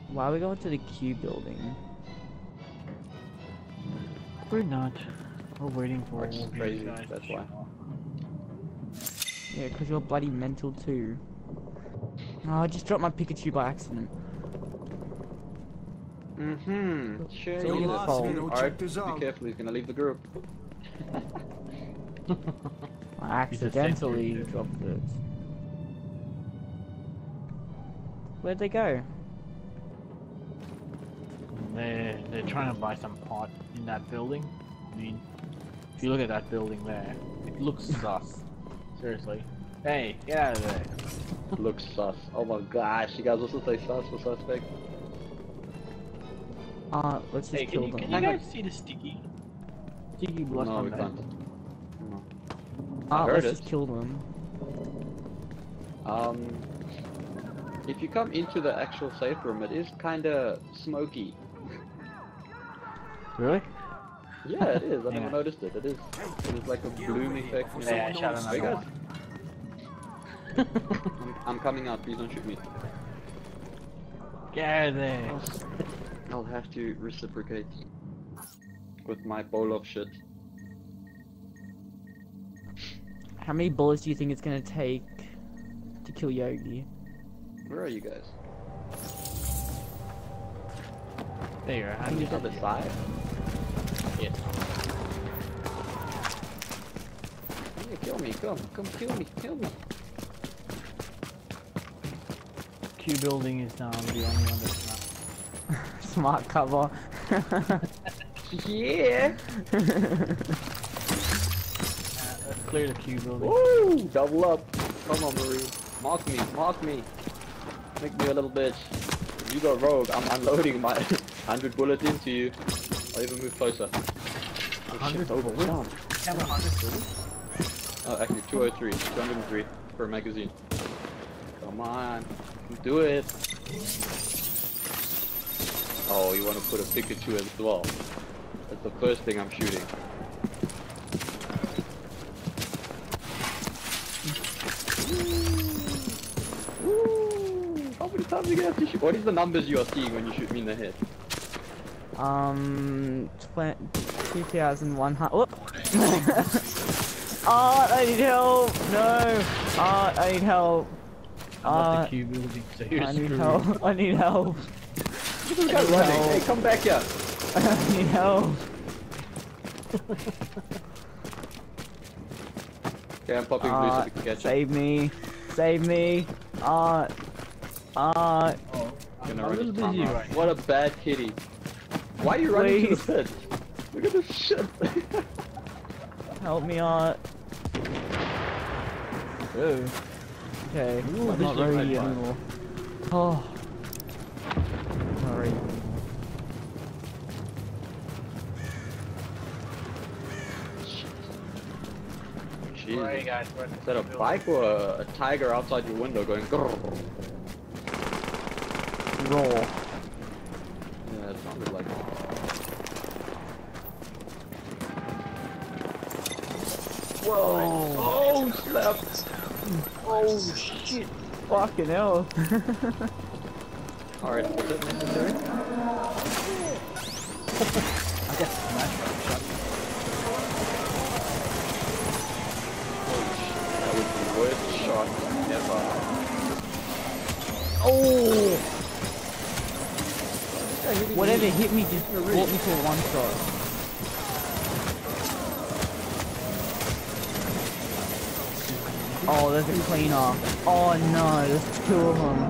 Why are we going to the Q building? We're not. We're waiting for It's all these crazy, guys that's to why. show up. Yeah, because you're bloody mental too. Oh, I just dropped my Pikachu by accident. Sure, It's you all your did. fault. Alright, be careful, he's gonna leave the group. I accidentally dropped it. Where'd they go? They're trying to buy some pot in that building. I mean, if you look at that building there, it looks sus. Seriously. Hey, get out of there. Looks sus. Oh my gosh, you guys also say sus for suspect? Let's just Hey, kill can them. you guys see the sticky? Sticky blast No, on we there. can't. No. I heard Let's it. just kill them. If you come into the actual safe room, it is kinda smoky. Really? Yeah, it is. I Yeah. never noticed it. It is like a bloom effect. You know? Yeah, I shot Hey another guys, one. I'm coming out. Please don't shoot me. Get out of there. I'll have to reciprocate with my bowl of shit. How many bullets do you think it's gonna take to kill Yogi? Where are you guys? There you are. On the other side? Yes. Yeah, kill me. Come kill me. Kill me. Q building is the only one that's not. Smart cover. Yeah. Let's clear the Q building. Woo! Double up. Come on, Marie. Mark me. Mark me. Make me a little bitch. You go rogue. I'm unloading my 100 bullets into you. I'll even move closer. 100 over. bullets? Have 100 bullets? Oh, actually, 203. 203 per magazine. Come on. Do it. Oh, you want to put a Pikachu as well. That's the first thing I'm shooting. Woo! How many times are you gonna have to shoot? What is the numbers you are seeing when you shoot me in the head? 2,100. Oh! Oh, I need help! No! Oh, I need help! I'm at the Q building, so you're I need screwed. help! I need help! Look at this guy running. Hey, come back here. I need help! Okay, I'm popping blue so we can catch him. Save me! Save me! Oh, Gonna I'm run a little his busy palm out. right now. What a bad kitty. Why are you running to Please. the pit? Look at this shit. Help me out! Ooh. Okay, Ooh, I'm this not is ready right fire. anymore. Oh. Not ready. Jesus. guys, Is that a bike or a tiger outside your window going grrr? Roar. Yeah, it sounded like it. Whoa! Oh, slap! Oh shit! Fucking hell! Alright, is that necessary? I guess smash right shot. Holy shit, that was the worst shot ever. Oh! Whatever hit me just brought me to a one shot. Oh, there's a cleaner. Oh no, there's two of them.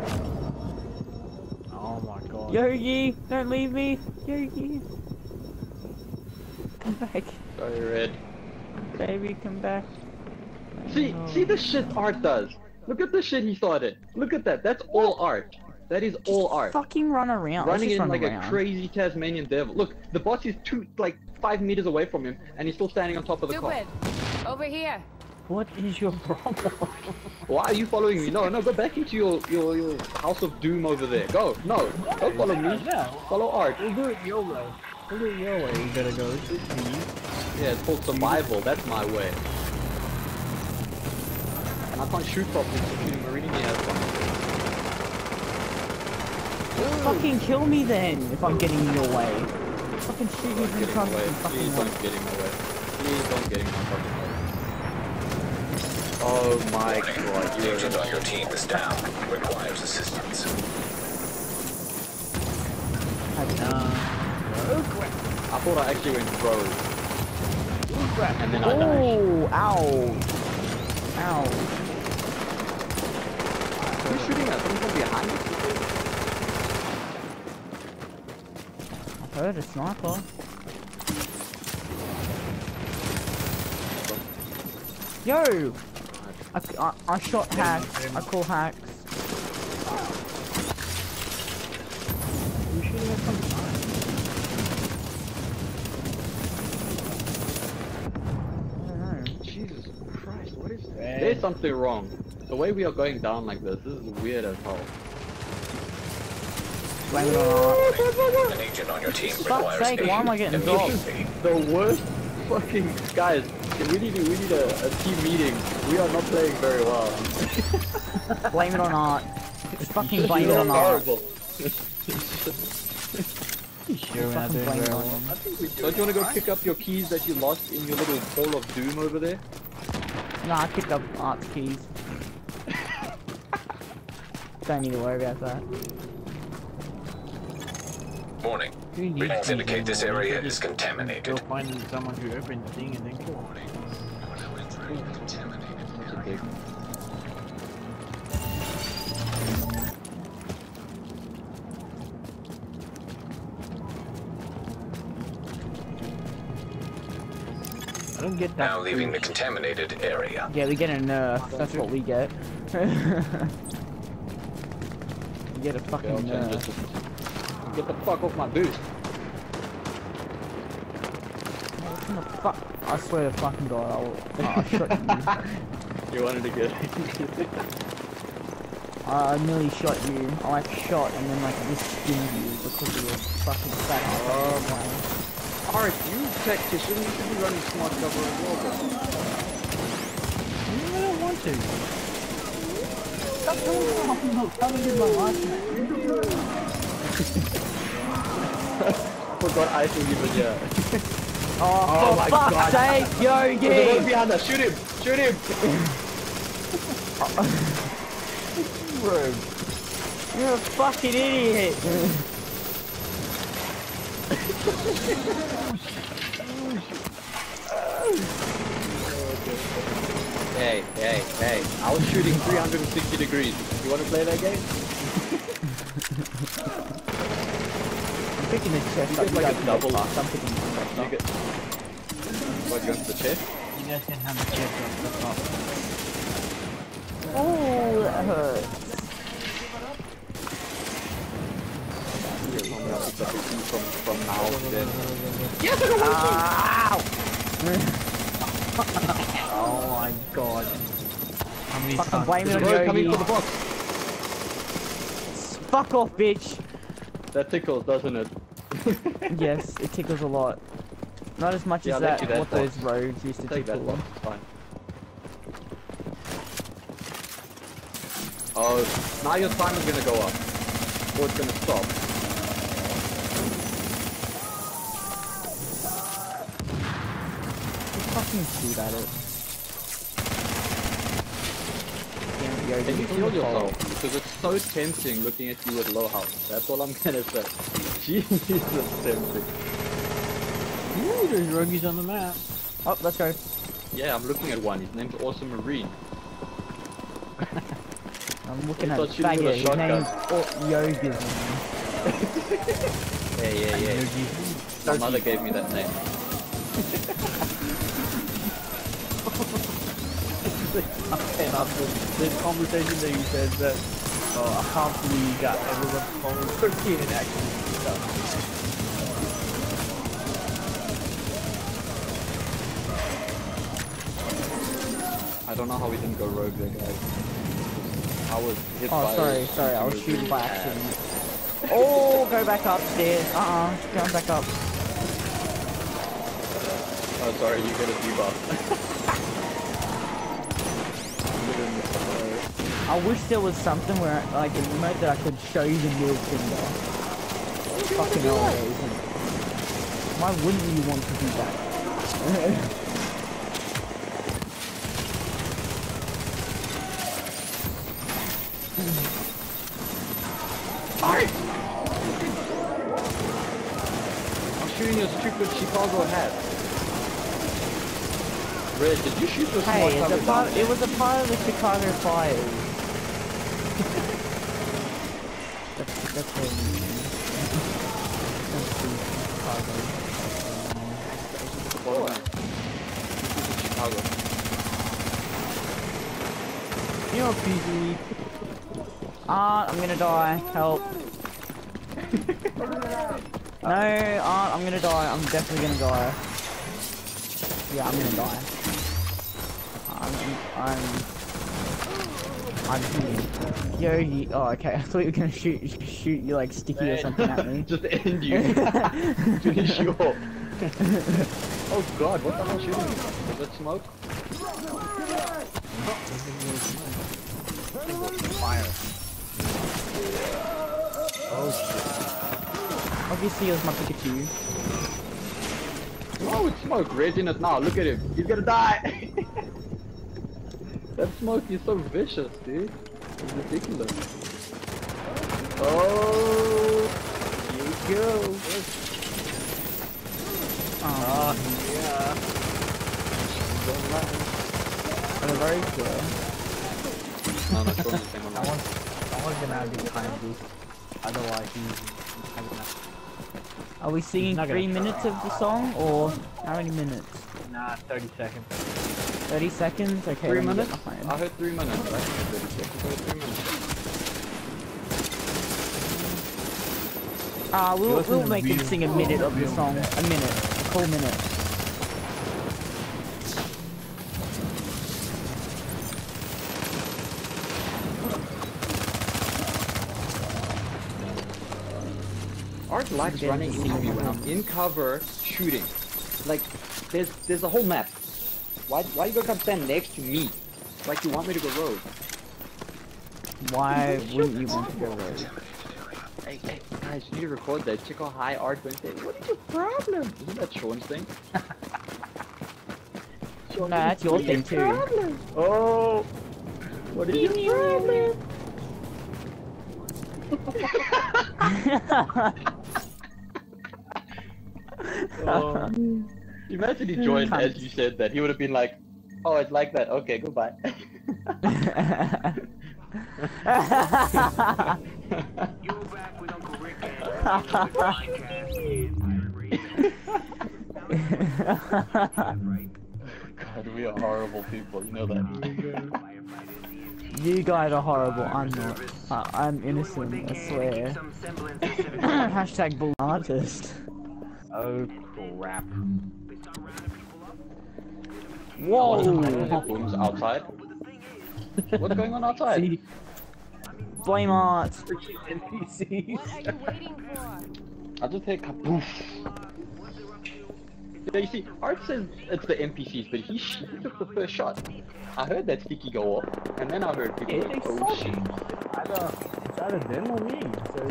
Oh my god. Yogi, don't leave me! Yogi! Come back. Sorry, Red. Baby, come back. See the shit Art does. Look at the shit he started. Look at that. That's all art. That is all art. Fucking run around. Let's Running just in run like around. a crazy Tasmanian devil. Look, the boss is 5 meters away from him, and he's still standing on top of the car. Stupid! Over here! What is your problem? Why are you following me? No, go back into your house of doom over there. Go. No, don't follow me. No. Follow Art. We'll do it your way. We'll do it your way. You better go. Yeah, it's called survival. That's my way. And I can't shoot properly, so shooting Marini has one. Fucking kill me then, if I'm getting in your way. Fucking shoot me Don't from get in front my way. of the Please fucking don't way. get in my way. Please don't get in my fucking way. Oh my god, The agent on your team is down. Requires assistance. I thought I actually went rogue. And then I died. Oh, ow. Ow. Who's shooting at? Someone from behind us? I heard a sniper. Yo! I shot hacks. I call hacks. You should have some time. I don't know. Jesus Christ, what is that? There's something wrong. The way we are going down like this is weird as hell. Blame it on An agent on your team fuck's requires sake, why am I getting dropped? immediately. The worst fucking guys. We need a team meeting. We are not playing very well. art. Blame it on art. Just fucking blame it You are on art. horrible. Sure, we're not Fucking doing blame it very on well. him. Don't you want to go pick up your keys that you lost in your little hall of doom over there? Nah, I picked up art's keys. Don't need to worry about that. Warning. Who needs Readings these indicate this anymore? area They is just contaminated. Go find someone who opened the thing and then kill. Okay. I don't get that. Now leaving the push. contaminated area. Yeah, we get a nerf. That's what we get. We get a Okay, fucking I'll change it nerf. to- Get the fuck off my boost. What the fuck? I swear to fucking God, I'll shot you. You wanted to get I nearly shot you. I like shot and then like just skinned you because of your fucking fat ass. Alright, you tactician, you should be running smart cover as well, bro. I don't want to. Stop doing that. I'm in my life, man. Forgot I should even here. Oh, Oh my for fuck's God. sake, There's a one Yogi! behind us, shoot him! Shoot him! You're a fucking idiot! Hey, hey, hey. I was shooting 360 degrees. You want to play that game? I'm picking the chest You up. get like guys a can double. get fucked. I'm picking the chest You up. get... What, you want the chest? You guys can have the chest off the top. Oh, that hurts. Here, I'm gonna pick up the key from now to then. Ow! Oh my god. How many Fucking times? blame it on There's a road coming Yogi. for the box. Fuck off, bitch! That tickles, doesn't it? Yes, it tickles a lot. Not as much Yeah, as I'll let that, you that what box. those rogues used to Take that tickle. box, it's fine. Oh, now your time is gonna go up. Or it's gonna stop. Just fucking shoot at it. Damn it, Yogi, Can you it's heal your fault. yourself? Because it's so tempting looking at you with low health. That's all I'm gonna say. Jesus, tempting. Ooh, there's ruggies on the map. Oh, let's go. Yeah, I'm looking at one. His name's Awesome Marine. I'm looking I at thought shooting with a faggot. His shotgun. name's Yogi. Yeah. My mother gave me that name. And after this conversation that you said that, I can't believe you got everyone calling 13 and actually stuff. I don't know how we didn't go rogue there, guys. I was hit by Oh, sorry, I was shooting by accident. Oh, go back upstairs. Going back up. Oh, sorry, you get a debuff. I wish there was something where, like, a remote that I could show you the middle finger. Fucking hell, there isn't. Why wouldn't you want to do that? Alright! I'm shooting your stupid Chicago hat. Red, did you shoot the Hey, smart it's a part, it was a part of the Chicago fires. That's what Chicago. You're busy. I'm gonna die. Help. No, I'm gonna die. I'm definitely gonna die. Yeah, I'm gonna die. I'm here. Yo, oh, okay. I thought you were gonna shoot you like sticky or something at me. Just end you. Finish you off. Oh god, what the hell shooting me? Is that smoke? Fire. Oh shit. Obviously, it was my Pikachu. Oh, it's smoke. Red's in it now. Look at him. He's gonna die. That smoke is so vicious, dude. It's ridiculous. Oh, here we go. Oh, Yeah. Don't lie. I'm very sure. No, no, Sean's the same on that. Someone's gonna have to kind of boost. Otherwise, he's gonna. Are we singing Not gonna 3 minutes of the song, or how many minutes? Nah, 30 seconds. 30 seconds? Okay. 3 let me get minutes? my phone. I heard 3 minutes. I heard 30 seconds. I heard 3 minutes. We'll make him sing a minute of the song. A minute. A full minute. Art likes running into me when I'm in cover shooting. Like, there's a whole map. Why you gonna come stand next to me? Like you want me to go rogue? Why wouldn't you want to go rogue? Hey, guys, you need to record that. Check how high Art went there. What is your problem? Isn't that Sean's thing? No, that's your thing too. Oh! What is your problem? Oh. Imagine he joined as you said that. He would have been like, oh, it's like that. Okay, goodbye. God, we are horrible people. You know that. You guys are horrible. I'm not. I'm innocent. I swear. Hashtag bull artist. Oh crap. Whoa! Booms outside. What's going on outside? See, Blame art. NPCs. What are you waiting for? I'll just take a poof. Yeah, you see, Art says it's the NPCs, but he took the first shot. I heard that sticky go off, and then I heard people go, oh shit. It's either them or me, so...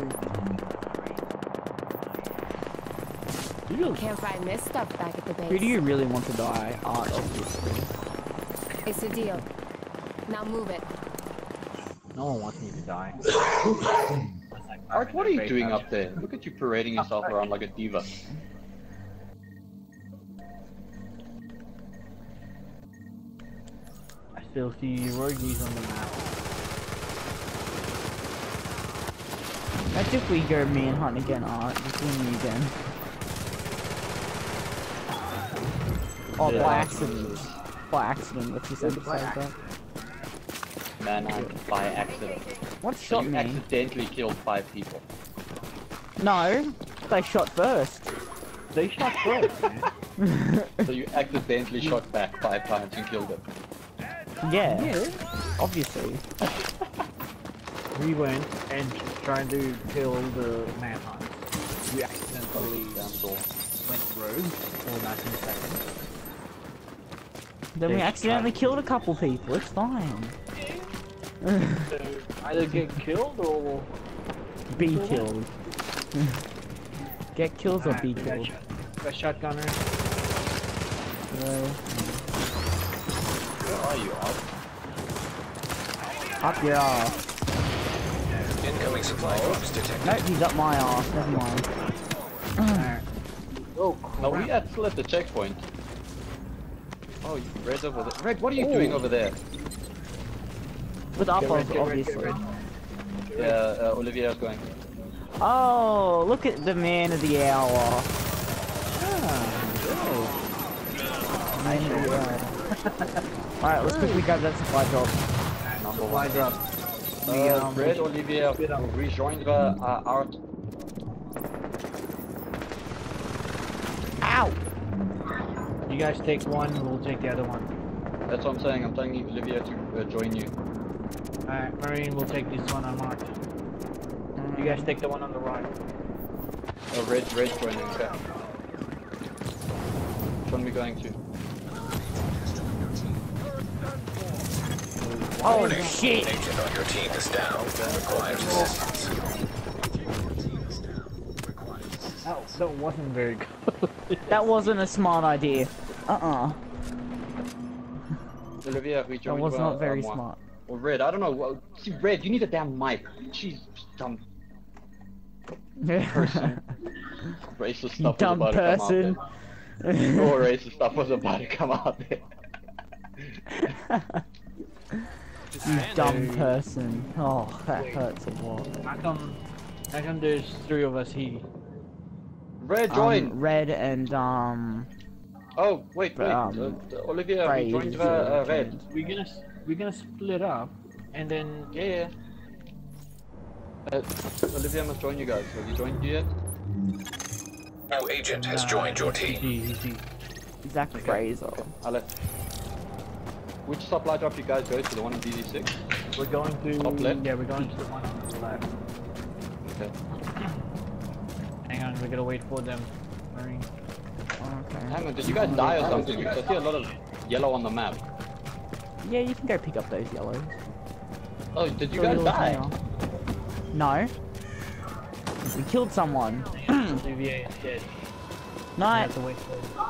Can't find this stuff back at the base. Who do you really want to die? Art, obviously. It's a deal. Now move it. No one wants me to die. Art, what are you doing up there? Look at you parading yourself around like a diva. I still see rogues on the map. That's if we go me and Hunt again, Art. Just win me again. Oh, Yeah. by accident. By accident, let's just emphasize that. Man, I'm by accident. What So shot you me? accidentally killed 5 people. No, they shot first. They shot first, man. So you accidentally shot back 5 times and killed them. Yeah, obviously. We went and tried to kill the manhunt. We accidentally went rogue for 19 seconds. Then we They accidentally tried- killed a couple people, it's fine. Either get killed or Be killed. Get kills or be killed. got shotgunner. Where are you, Odd? Up your ass. Incoming supply drops detected. Nope, he's up my ass. Never mind. Oh, No, we are still at the checkpoint. Oh, Red's over there. Red, what are you doing over there? With up, Get red, obviously. Yeah, Olivia's going. Oh, look at the man of the hour. Man of the hour. Alright, let's quickly grab that supply drop. Number supply one. drop. Red, Olivia, rejoindra our... Ow! You guys take one, we'll take the other one. That's what I'm saying. I'm telling Olivia to join you. Alright, Marine, we'll take this one unmarked. You guys take the one on the right. Oh, Red's joining, okay. Which one are we going to? Oh Warning. shit! Agent on your team is down. Requires assistance. That wasn't very good. That wasn't a smart idea. Olivia, That rejoin. was not very smart. Or Red, I don't know. Well, see, Red, you need a damn mic. Jeez, dumb person. Racist stuff Dumb was about person. to come out there. More racist stuff was about to come out there. You dumb person. Oh, that hurts a lot. How come there's three of us here? Red, join! Red and Oh, wait. Olivia, Ray we joined is, Red. We're gonna split up, and then Yeah. Olivia must join you guys. Have you joined you yet? No agent has joined your team. Easy. Zach Fraser. I'll let... Which supply drop you guys go to? The one in DZ6? We're going to Top left? Yeah, we're going to the one on the left. Okay. Hang on, we gotta wait for them. Marine. Okay. Hang on, did you guys die or something? Because I see a lot of yellow on the map. Yeah, you can go pick up those yellows. Oh, did you Throw guys yours die? now. No. We killed someone. Olivier is dead. We Night. have to wait for them.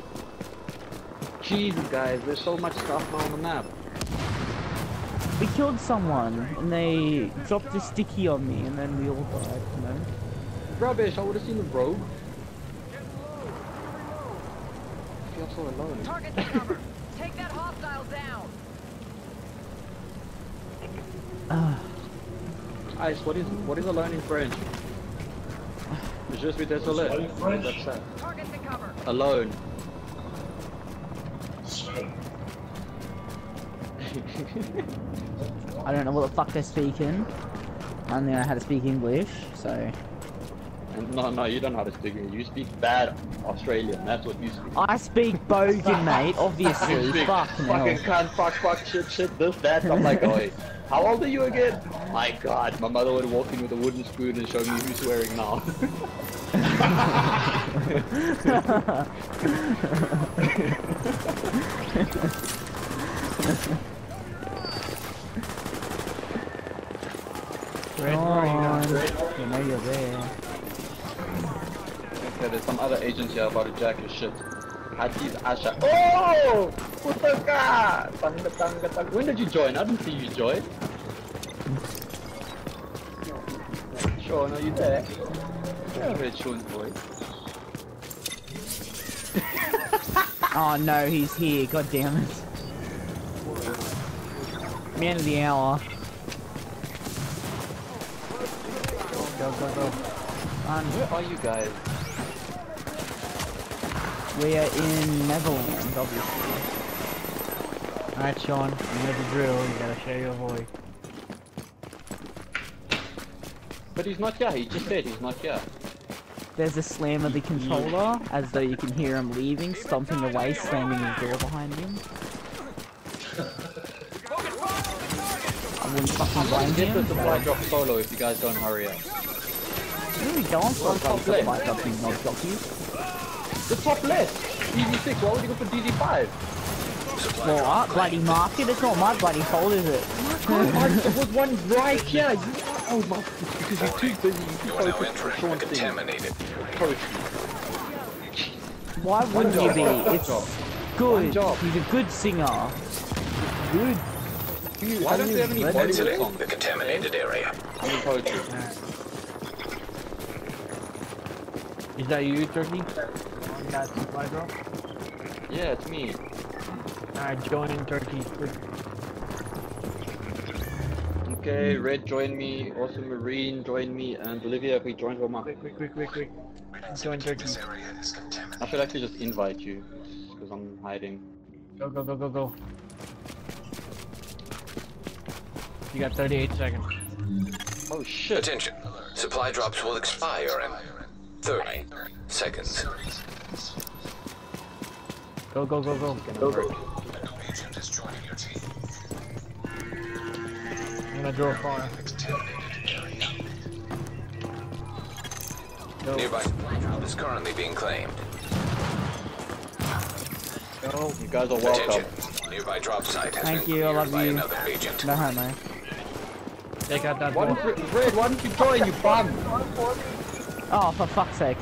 Jesus, guys, there's so much stuff now on the map. We killed someone, and they dropped a sticky on me, and then we all died, you know? Rubbish, I would have seen the rogue. I feel so alone. Target the cover. Take that hostile down. Ice, what is alone in French? Je suis désolé. That's that. Target the cover. Alone. I don't know what the fuck they're speaking. I only know how to speak English, so... And no, you don't know how to speak it. You speak bad Australian. That's what you speak. I speak bogan, mate, obviously. You speak Fucking fucking hell. cunt, fuck, shit, this, that. I'm like, oh, how old are you again? My God, my mother would walk in with a wooden spoon and show me who's swearing now. Red, Come where are you on. guys? You know you're there. Okay, there's some other agents here about to jack your shit. Hati's Asha. Oh! Putaka! Tanga. When did you join? I didn't see you join. Sean, are you there? Yeah, Red Sean's voice. Oh no, he's here, god damn it. Man of the hour. Go. Where are you guys? We are in Neverland, obviously. Alright, Sean, you know the drill. You gotta share your voice. But he's not here. He just said he's not here. There's a slam of the controller, as though you can hear him leaving, stomping away, slamming the door behind him. I wouldn't fucking blame Get the him. supply drop solo if you guys don't hurry up. Where are we going for? Top Supply left. drop, you knob jockeys. The top left! DZ6, why would you go for DZ5? Supply Well, drop bloody claimed. market. It's not my bloody fault, is it? There was one right here. Oh my! Because you're too busy. You are now entering the contaminated. Why wouldn't you be? It's good. job. He's a good singer. Good. Why don't we have any Bollywood Exiting songs? the contaminated area. I mean poetry. Is that you, Turkey? On that supply drop? Yeah, it's me. Alright, join Turkey. Okay, Red join me, also Marine join me, and Olivia if we join Roma. Quick. Join Turkey. I should actually just invite you, because I'm hiding. Go. You got 38 seconds. Oh shit! Attention. Supply drops will expire in 30 seconds. Go. Agent is joining your team. I'm gonna draw fire. Go. Nearby supply drop is currently being claimed. Go. You guys are welcome. Attention. Nearby drop site has Thank been you, I cleared love by you. another agent. No, no. Take out that Why door. don't Red, why don't you join, you bum? Oh, for fuck's sake.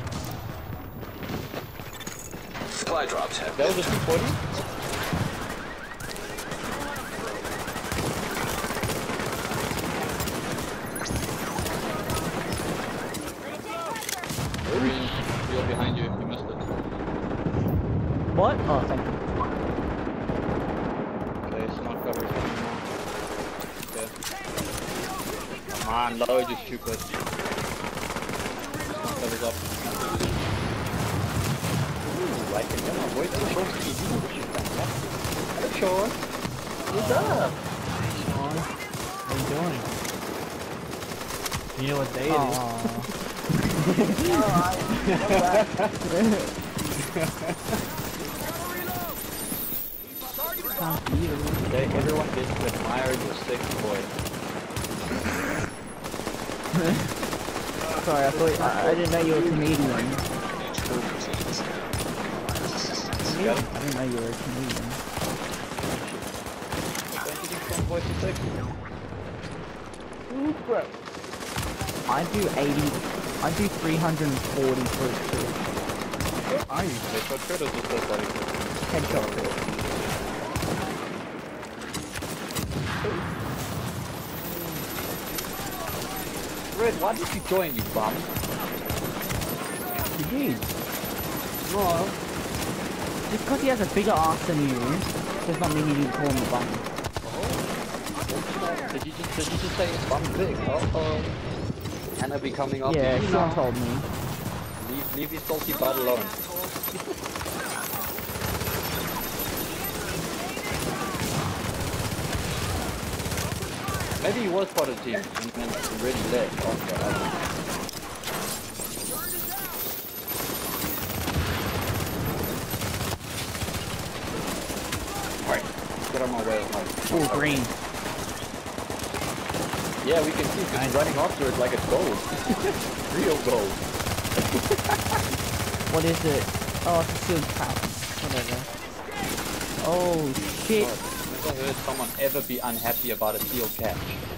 Supply drops have That been was a 240? Marine, you're behind you, you missed it. What? Oh, thank you. Okay, smart cover is coming now. Okay. Come on, load, you stupid. Smart cover's up. Ooh, I can get my voice on Sean's TV, which is fantastic. Hello, Sean. What's up? Sean, what are you doing? You know what day it is? Okay, everyone gets to admire your sick boy. Sorry, I thought I didn't know you were a comedian. Got I didn't know you were a comedian. Don't you think Sean's voice is sick? I do 340 for a crit. Are you? Headshot crit or just a body crit? Headshot crit. Red, why did you join, you bum? You did. No. Just because he has a bigger ass than you, does not mean you didn't call him a bum. Did you just say bum big? Uh-oh. Anna be coming up. Yeah, you Sean now. told me. Leave his salty butt alone. Maybe he was part of the team and then already left after. I don't know. Alright, get on my way. Oh, green. Yeah, we can see he's running after it like it's gold. Real gold. What is it? Oh, it's a sealed pack. Whatever. Oh, shit. Never heard someone ever be unhappy about a sealed catch.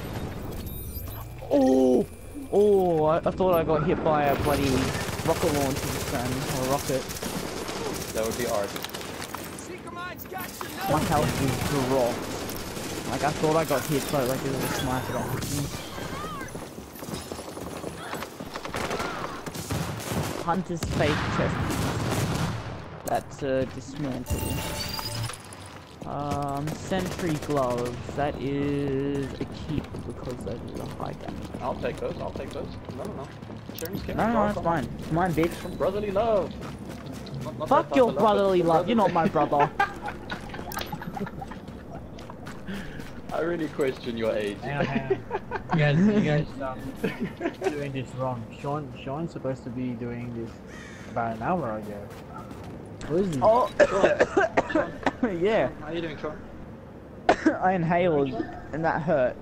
Oh! Oh, I thought I got hit by a bloody rocket launcher then, or rocket. That would be art. My health is dropped. Like, I thought I got hit by like a little sniper that hit me. Hunter's fake chest. That's dismantled. Sentry gloves. That is a keep because that is a high damage. I'll take those. No. Sharing's No, no, it's mine. It's mine, bitch. From brotherly love. Not Fuck that your type of brotherly but love. You're not my brother. I really question your age. Hang on. You guys doing this wrong. Sean's supposed to be doing this about an hour ago. Who is he? Oh, yeah. How are you doing, Sean? I inhaled and that hurt.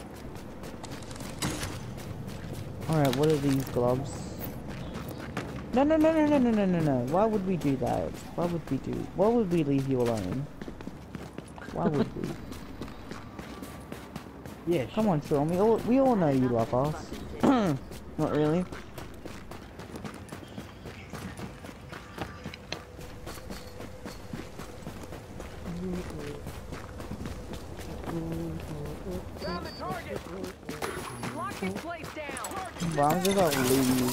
Alright, what are these gloves? No, no, no, no, no, no, no, no, no. Why would we do that? Why would we do? Why would we leave you alone? Why would we? Yeah, Come on, Sean. We all know you love us. Not really. Lock this place down. Well, I'm just gonna leave.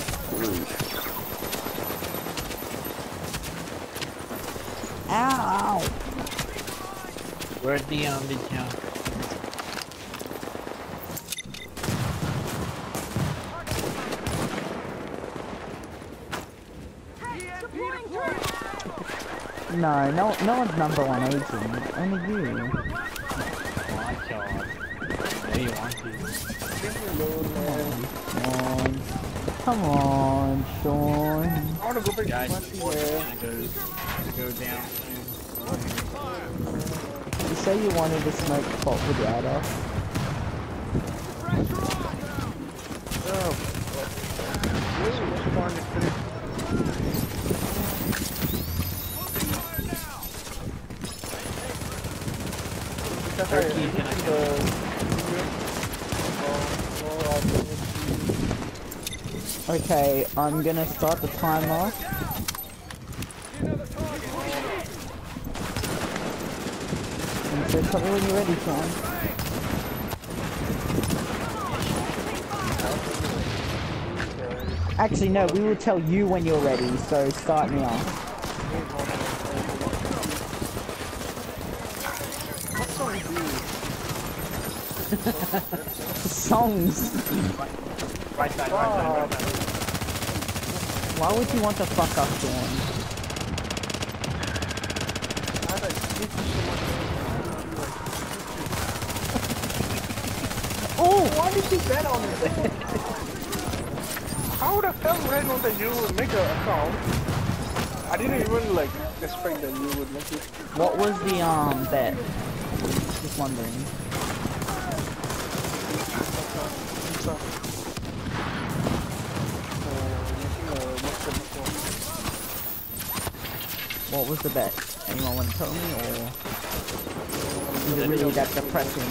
Ow! We're at the town. No, no one's number one agent. Only you. My God. There you want to. Come on, Sean. I wanna go back Guys, to my team. gonna go down soon. You say you wanted to smoke pot without us. Okay, I'm gonna start the timer. And so tell me when you're ready, Sean. Actually, no, we will tell you when you're ready, so start me off. Songs! Right side, right side. Why would you want to fuck up, Sean? Oh! Why did you bet on it? How the hell would I know that you would make an account? I didn't even like expect that you would make it. What was the bet? Just wondering. What was the bet? Anyone want to tell me, or is it really that depressing?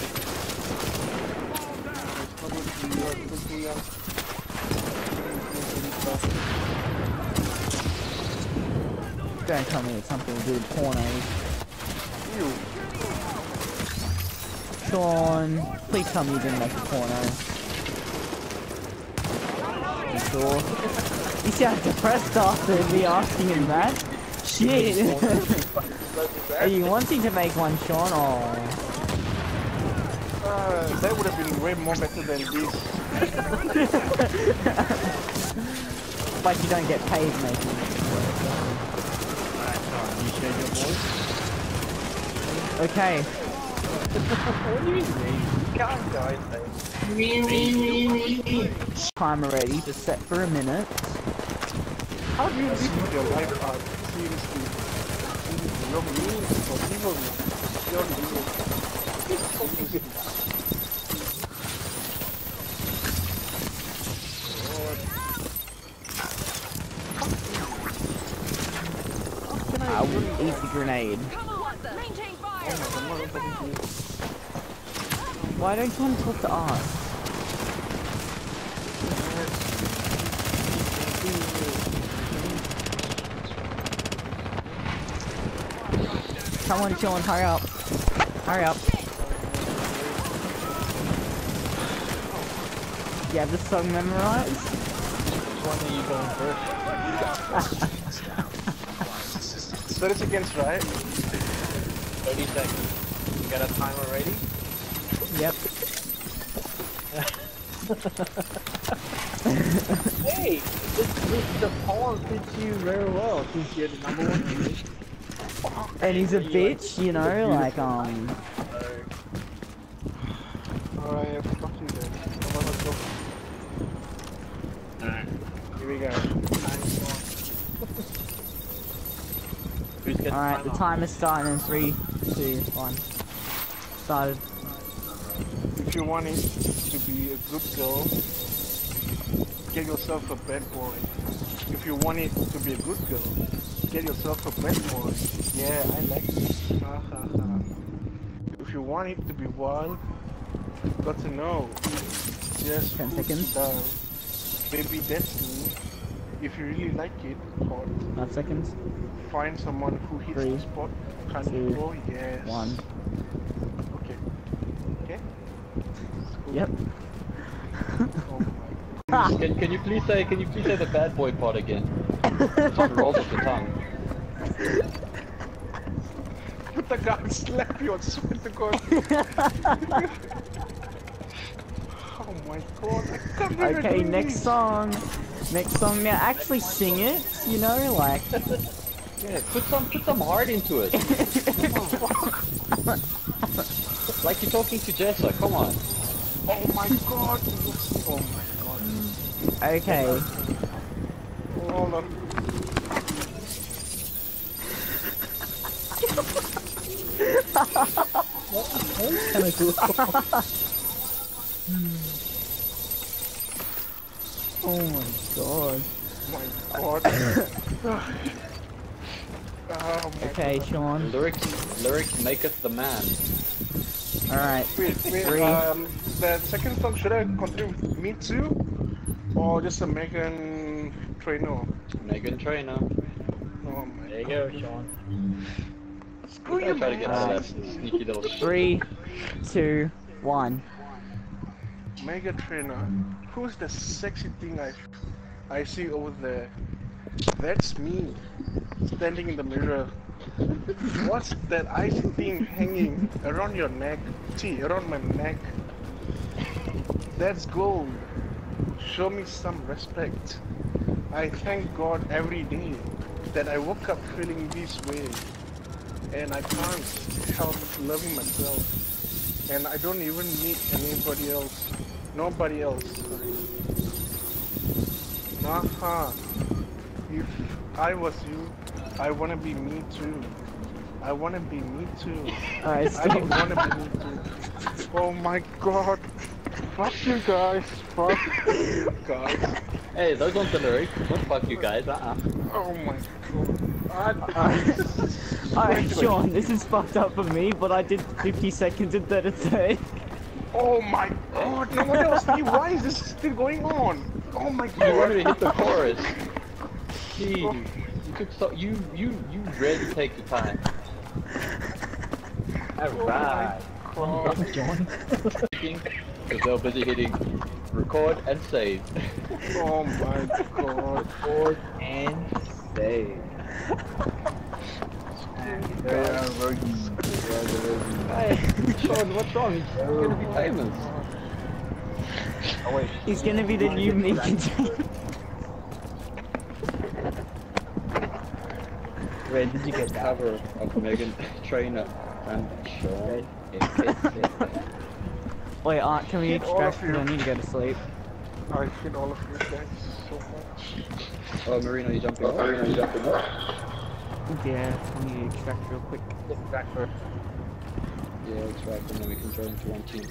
Don't tell me it's something to do with pornos. Sean, please tell me you didn't make a porno. You sure? You sound depressed after me asking him that. Shit! Are you wanting to make one, Sean? Oh. That would have been way more better than this. But you don't get paid making it. You showed your voice? Okay. What do you mean? You can't guys. Timer ready to set for a minute. How do you live with your life hard? Seriously. You're mean. Forgive me. You're mean. I will eat the grenade. Maintain fire. Why don't you want to talk to us? Come on, Sean, hurry up. Hurry up. You have the song memorized? Which one are you going first? 30 seconds, right? 30 seconds. You got a timer ready? Yep. Hey! The poem fits you very well since you're the number one. And he's a bitch, you know, like, Alright, fuck you then. Come on, let's go. Alright. Here we go. Who's getting alright, the timer's starting in 3, 2, 1. Started. If you want it to be a good girl, get yourself a bad boy. If you want it to be a good girl, get yourself a bad boy. Yeah, I like it. Ha ha ha. If you want it to be wild, got to know. Just 10 put seconds. it down. Baby, that's me. If you really like it, hot. 5 seconds. Find someone who hits 3, the spot. Can't 2, you go? Yes. 1. Okay. Okay. Yep. Oh my. Can you please say the bad boy part again? Tongue rolls off the tongue. Put the guy slap you, I swear to God. Oh my God, I can't remember Okay, doing next this. song. Next song. Now actually sing it, you know, like. Yeah, put some heart into it. Like you're talking to Jessa, come on. Oh my God. Oh my God. Okay. Hold on. Oh my God. My God. Oh my Okay, Sean. Lyrics maketh the man. Alright. Wait, Three. the second song, should I continue with Me Too? Or just a Megan Trainor? Megan Trainor. Oh my There you God. go, Sean. Screw I you, try to get out man. of that sneaky little 3, 2, 1. Megan Trainor. Who's the sexy thing I see over there? That's me. Standing in the mirror. What's that icy thing hanging around your neck? Around my neck. That's gold. Show me some respect. I thank God every day that I woke up feeling this way. And I can't help loving myself. And I don't even need anybody else. Nobody else. Nah. If I was you, I wanna be me too. I wanna be me too. Alright, I stop. wanna be me too. Oh my God. Fuck you guys. Fuck you guys. Hey, those aren't the lyrics. Don't fuck you guys, Oh my God. Alright, Sean, this is fucked up for me, but I did 50 seconds instead of 30. Oh my God. No one else me. Why is this still going on? Oh my You wanted to God. hit the chorus. Gee, you took so you really take the time. Alright. John. Because they're busy hitting record and save. Oh my God. Record and save. Hey, Sean, what's wrong? You're gonna be famous. Oh wait. He's gonna be the new Meek and Where did you get that? Cover of Megan Trainor and Sean. Wait, Art, can we Hit all extract? of you. I need to go to sleep. I hate all of you guys so much. Oh, Marino, you jumping up? Yeah, I need to extract real quick. Yeah, extract, and then we can join into one team.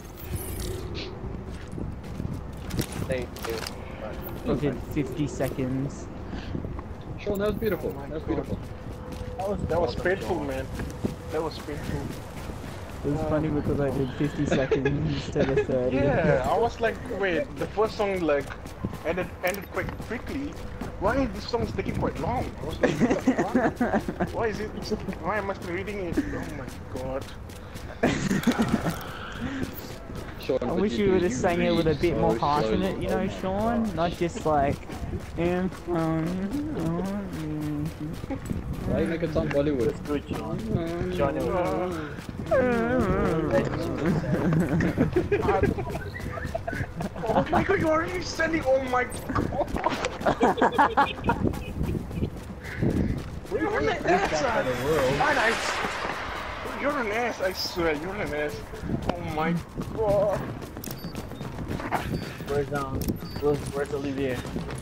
We did 50 seconds. Sean, that was beautiful. That was beautiful. That was painful, man. That was painful. It was funny because I did 50 seconds instead of 30. Yeah, I was like, wait, the first song like ended quite quickly. Why this song is taking quite long? I was like, what? Why is it? Why am I still reading it? Oh my God. Sean, I but wish you would have sang it with a read bit more so heart in slowly. it, you know, Sean? Not just like... Why you make it sound Bollywood? That's good, Sean. Sean, it was Oh my God, you're already sending. Oh my God. You're an ass. You're an ass, I swear, you're an ass. Oh my God. Where's Olivier?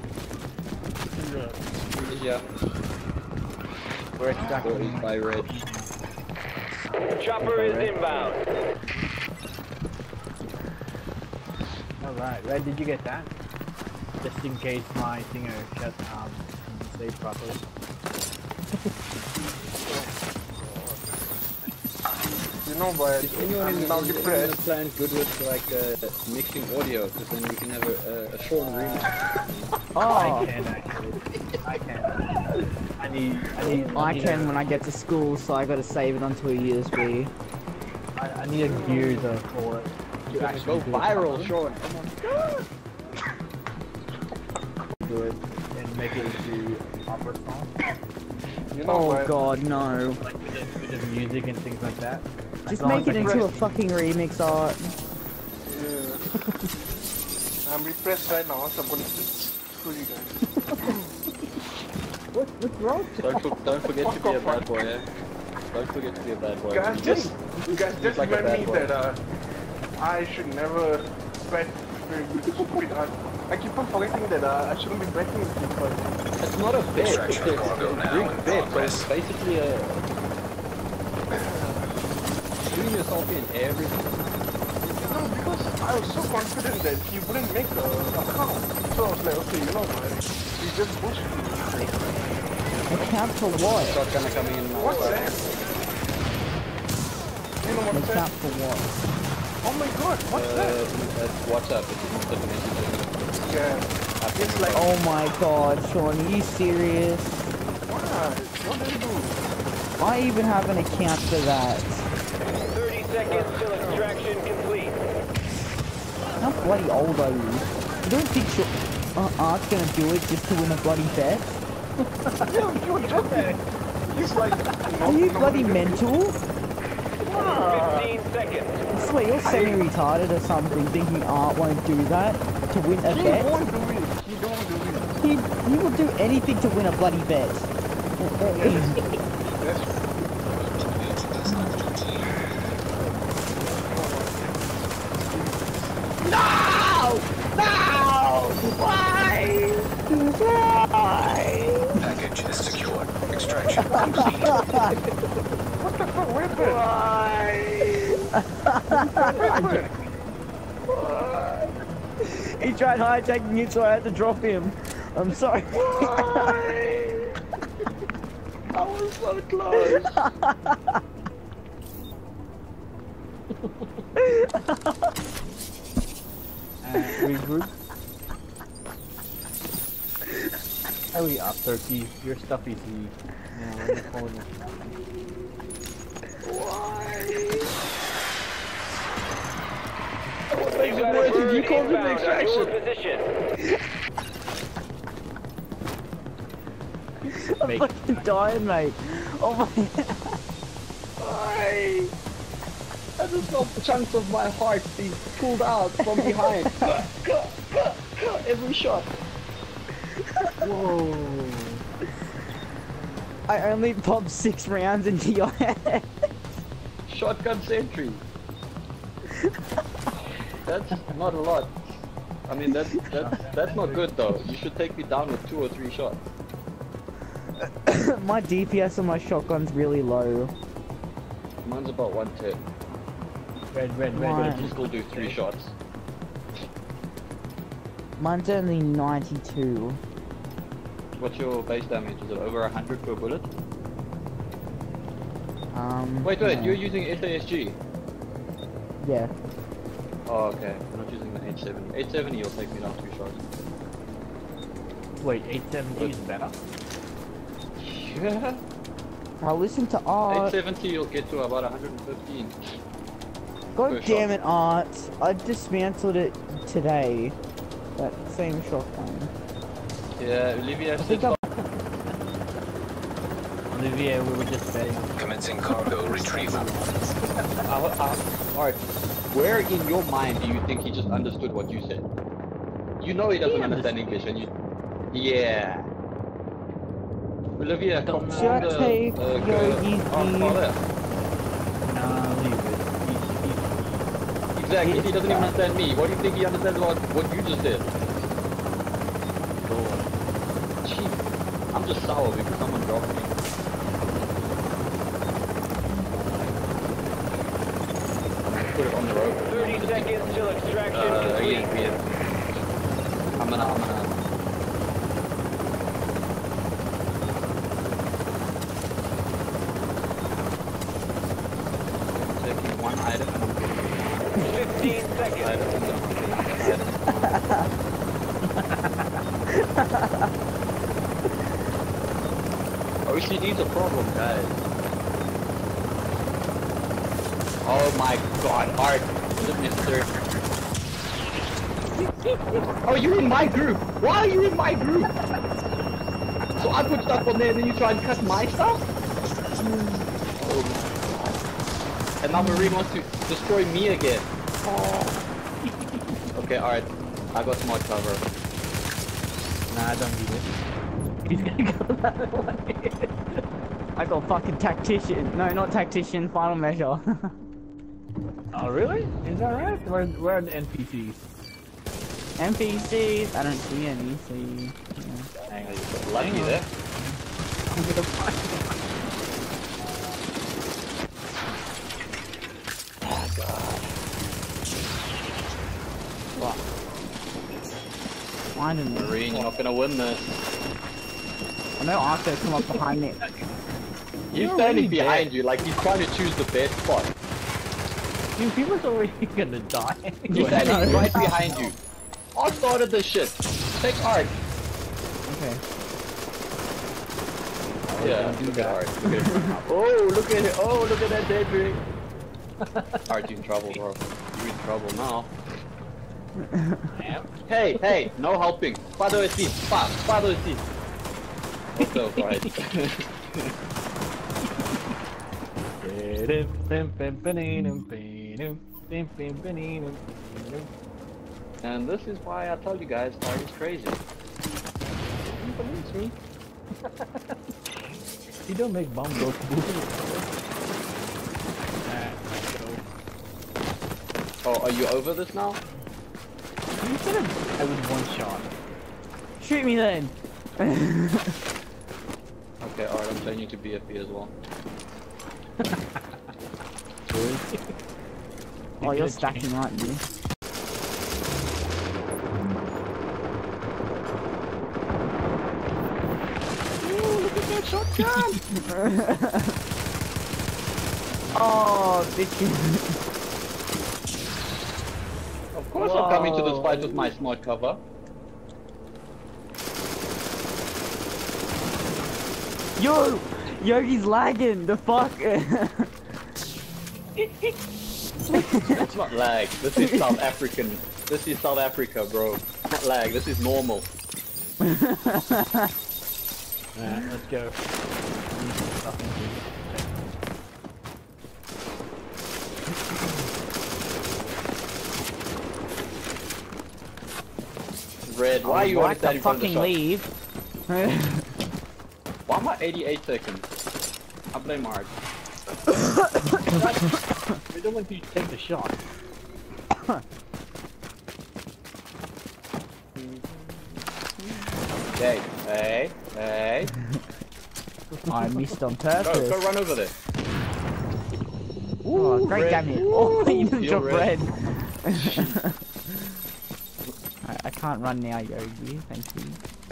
Yeah, We're extracting. by red. Chopper is inbound. Alright, Red, did you get that? just in case my thinger shut say properly. You know, but Is anyone I'm in now the depressed. plan good with like mixing audio? Because then we can have a Sean remix. I Oh, can actually. I can. I need I can when I get to school, so I gotta save it onto a USB. I need a gear though for it. You actually go viral, Sean. Come on. Do it and make it into opera song. You know Oh what? god, no. Like with the music and things like that. Just As long make as it I into can- a fucking remix art. Yeah. I'm repressed right now, so I'm gonna screw you guys. What's wrong? Don't forget to be a bad boy, eh? Don't forget to be a bad boy. Guys, just like a remind bad me boy. that I should never bet with stupid art. I keep on forgetting that I shouldn't be betting with people. It's not a bet, it's Extraction a cargo now big in bet, so progress. it's basically a... Shooting yourself in everything. No, because I was so confident that he wouldn't make a account. So I was like, okay, you know what? He just bullshit. Account for what? Shotgunner coming in. What's that? You know what's that? Account for what? Oh my god, what's that? It's WhatsApp, it's instant messaging. Yeah. It's like, Oh my god, Sean, are you serious? what? What did you do? I even have an account for that. 30 seconds till extraction complete. How bloody old are you? You don't think Art's gonna do it just to win a bloody bet? You're joking. He's like, Are you bloody mental? 15 seconds. I swear you're semi-retarded or something, thinking Art won't do that to win a He bet. won't do it. He don't do it. He will do anything to win a bloody bet. Yes. Package is secured. Extraction complete. What the fuck? Weapon? Weapon? He tried hijacking it, so I had to drop him. I'm sorry. I was so close! Regroup. Hurry up, Turkey. Your stuff is in the corner. You called it the extraction. Position. I'm Fake. fucking dying, mate. Oh my. Why? I just felt chunks of my heart being pulled out from behind. Every shot. Whoa. I only popped 6 rounds into your head. Shotgun sentry. That's not a lot. I mean, that's not good though. You should take me down with 2 or 3 shots. My DPS on my shotgun's really low. Mine's about 110. Red. Why? But you still do 3 shots. Mine's only 92. What's your base damage? Is it over 100 per bullet? Wait, no. you're using SASG? Yeah. Oh, okay. I'm not using the 870. 870 will take me down 2 shots. Wait, 870 is better? Yeah. I'll listen to Art. 870 you'll get to about 115. God per damn shot. it, Art. I dismantled it today. That same shotgun. Yeah, Olivia I said think I Olivier, we were just betting. Commencing cargo retrieval. Alright, where in your mind do you think he just understood what you said? You know he doesn't understand English and you... Yeah. Olivia, come Should I take your easy- Nah, leave it. Exactly, he doesn't even understand me. What do you think he understands about what you just did? Gee, I'm just sour because someone dropped me. Put it on the road. 30 seconds till extraction complete. I'm gonna OCD's a problem, guys. Oh my god, Art, look mister. Oh, you're in my group! Why are you in my group? So I put stuff on there and then you try and cut my stuff? Oh my god. And now Marie wants to destroy me again. Oh. Okay, Art, I got smart cover. Nah, I don't need it. He's gonna go that way. I got fucking tactician. No, not tactician. Final measure. Oh, really? Is that right? Where are the NPCs? NPCs. I don't see any. So yeah. Hang on, you got lucky there. I'm gonna find Oh god. What? Why didn't Marine, you're not gonna win this. I know Arthur come up behind me. He's standing behind you, like he's trying to choose the best spot. Dude, he was already gonna die. He's standing right behind you. I started this shit. Take Art. Okay. Yeah, look at Art. Look at him. Oh, look at it. Oh, look at that daydream. Art, you in trouble, bro. You in trouble now. Hey, hey, no helping. Father is this. Father is this. Also, right. And this is why I tell you guys, Art is crazy. You believe me? You don't make bomb go Oh, are you over this now? You should have died with one shot. Shoot me then. Okay, Art, I'm changing to BFB as well. Oh, you're stacking, aren't you? Look at that shotgun! Oh, bitch. Of course I'm coming to this fight with my smart cover. Yo! Yogi's lagging, the fuck? It's not lag, this is South African. This is South Africa, bro. It's not lag, this is normal. Alright, let's go. Red, why are you always standing in front of the fucking shot? leave? Why am I 88 seconds? I blame Art. We don't want you to take the shot. Hey, hey, hey. I missed on Go purpose. run over there. Oh, great red. damage. Oh, you didn't You're drop red. red. I can't run now, Yogi. Thank you.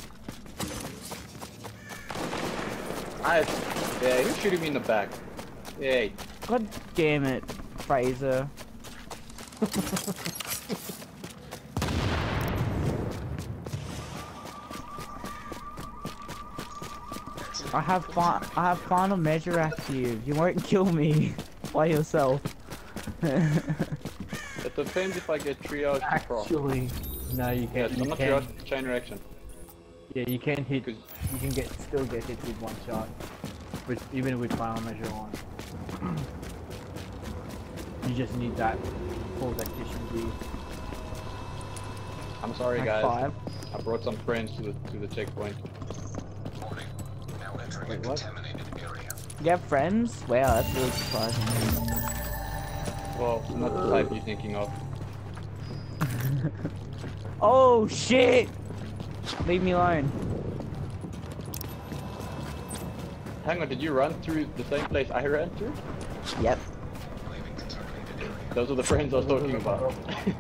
Yeah, who's shooting me in the back? Hey. God damn it, Fraser. I have final measure active. You won't kill me by yourself. It depends if I get triage to pro. Actually, no, you Yes, can't. I'm not triage, chain reaction. Yeah, you can hit. You can still get hit with one shot, even with final measure on. You just need that full tactician B. I'm sorry, Like guys. 5. I brought some friends to the checkpoint. Warning. Now entering Wait, a what? contaminated area. You have friends? Wow, that's really surprising. Well, not the type you're thinking of. Oh shit! Leave me alone. Hang on, did you run through the same place I ran through? Yep. Leaving contaminated area. Those are the friends I was talking about.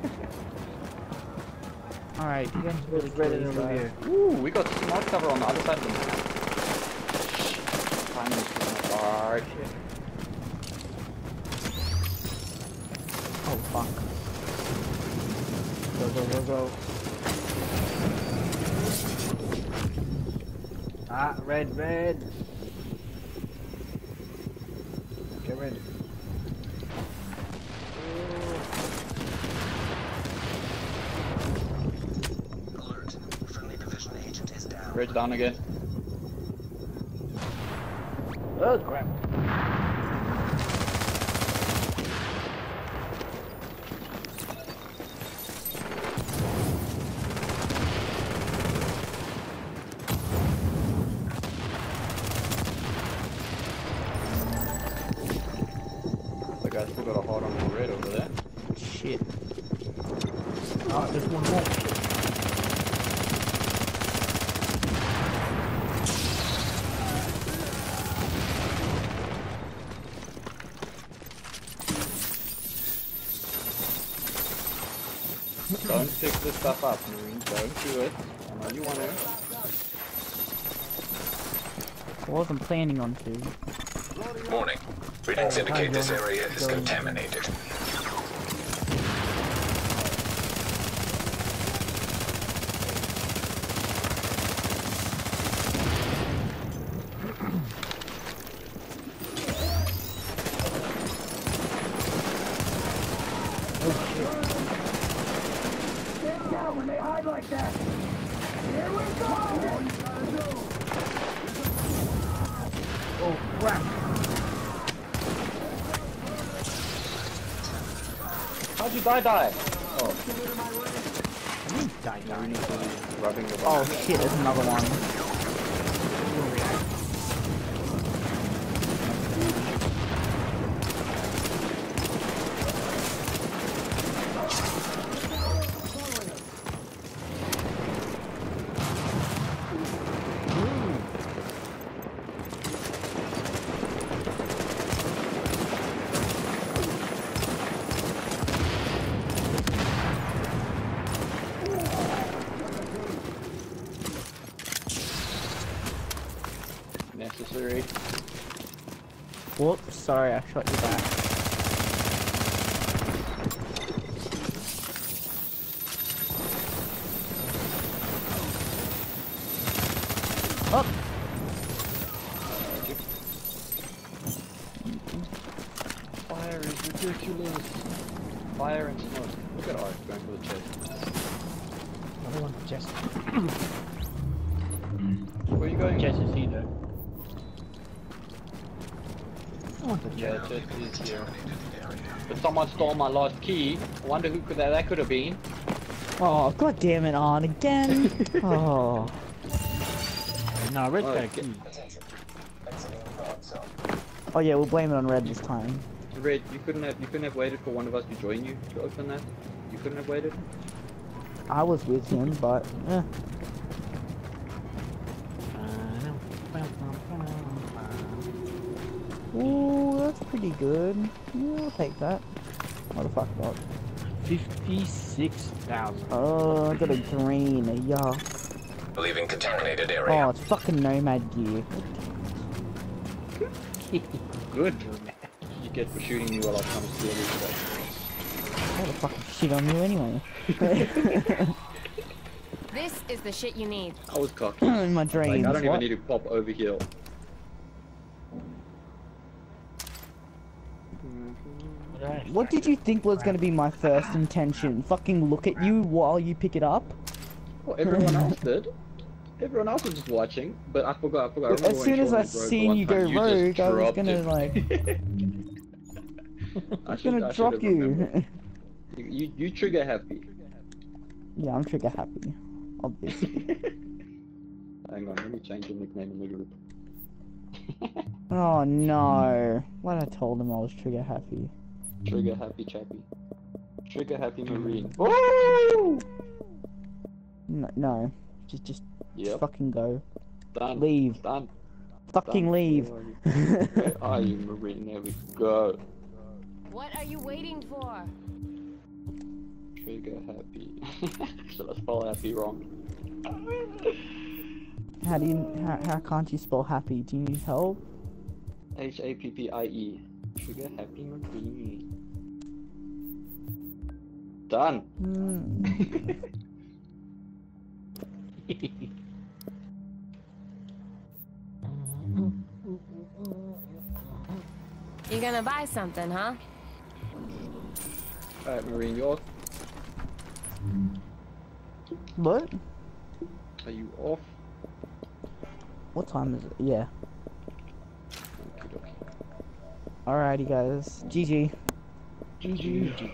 Alright, you guys really Red please, over guys. here. Ooh, we got smart cover on the other side of the map. Time is going hard. Oh fuck. Go, go, go, go. Ah, red, red. Get ready. Alert. Friendly division agent is down. Bridge down again. Oh crap. The guy still got a hard on the red over there. Shit. Ah, there's one more. Don't pick this stuff up, Marine. Don't do it. I know you want to. I wasn't planning on to. Warning. Readings indicate this area is contaminated. Oh crap. How'd you die? Oh, Die, die. rubbing the Oh shit, there's another one. necessary. Whoops, sorry, I shot you back. Up! Fire is ridiculous. Fire and smoke. Look at Art going for the chest. Another one, Jess. Where are you going? Jess is here. Yeah, chest is here. But someone stole my lost key. I wonder who that could have been. Oh, god damn it, on again! Oh. No, Red's Oh, got a okay. key. Oh yeah, we'll blame it on Red this time. Red, you couldn't have waited for one of us to join you to open that. You couldn't have waited. I was with him, but Ooh, that's pretty good. Yeah, I'll take that. What the fuck, dog? 56,000. Oh, I got a green, a yuck. Leaving contaminated Oh, area. it's fucking nomad gear. Good. You get for shooting me while I was trying to steal this stuff. What the fuck shit on you anyway? This is the shit you need. I was cocky. In my dreams. Like, I don't even what? need to pop over here. What did you think was gonna be my first intention? Fucking look at you while you pick it up? Well, everyone else did. Everyone else was just watching, but I forgot. I remember As when soon as I Sean broke the seen one you go time, just rogue, I was dropped gonna it. like, I was gonna should drop have you. remembered. You trigger happy. Yeah, I'm trigger happy, obviously. Hang on, let me change your nickname in the group. Oh no! What I told him I was trigger happy. Trigger happy chappy. Trigger happy marine. Woo! No, just Yep. fucking go. Done. Leave. Done. Fucking Done. leave. Where are you, marine? There we go. What are you waiting for? Trigger happy. Should I spell happy wrong? How can't you spell happy? Do you need help? Happie. Trigger happy marine. Done. You gonna buy something, huh? Alright, Marine, you off? What? Are you off? What time is it? Yeah. Okey-dokey. Alrighty, guys. GG. GG.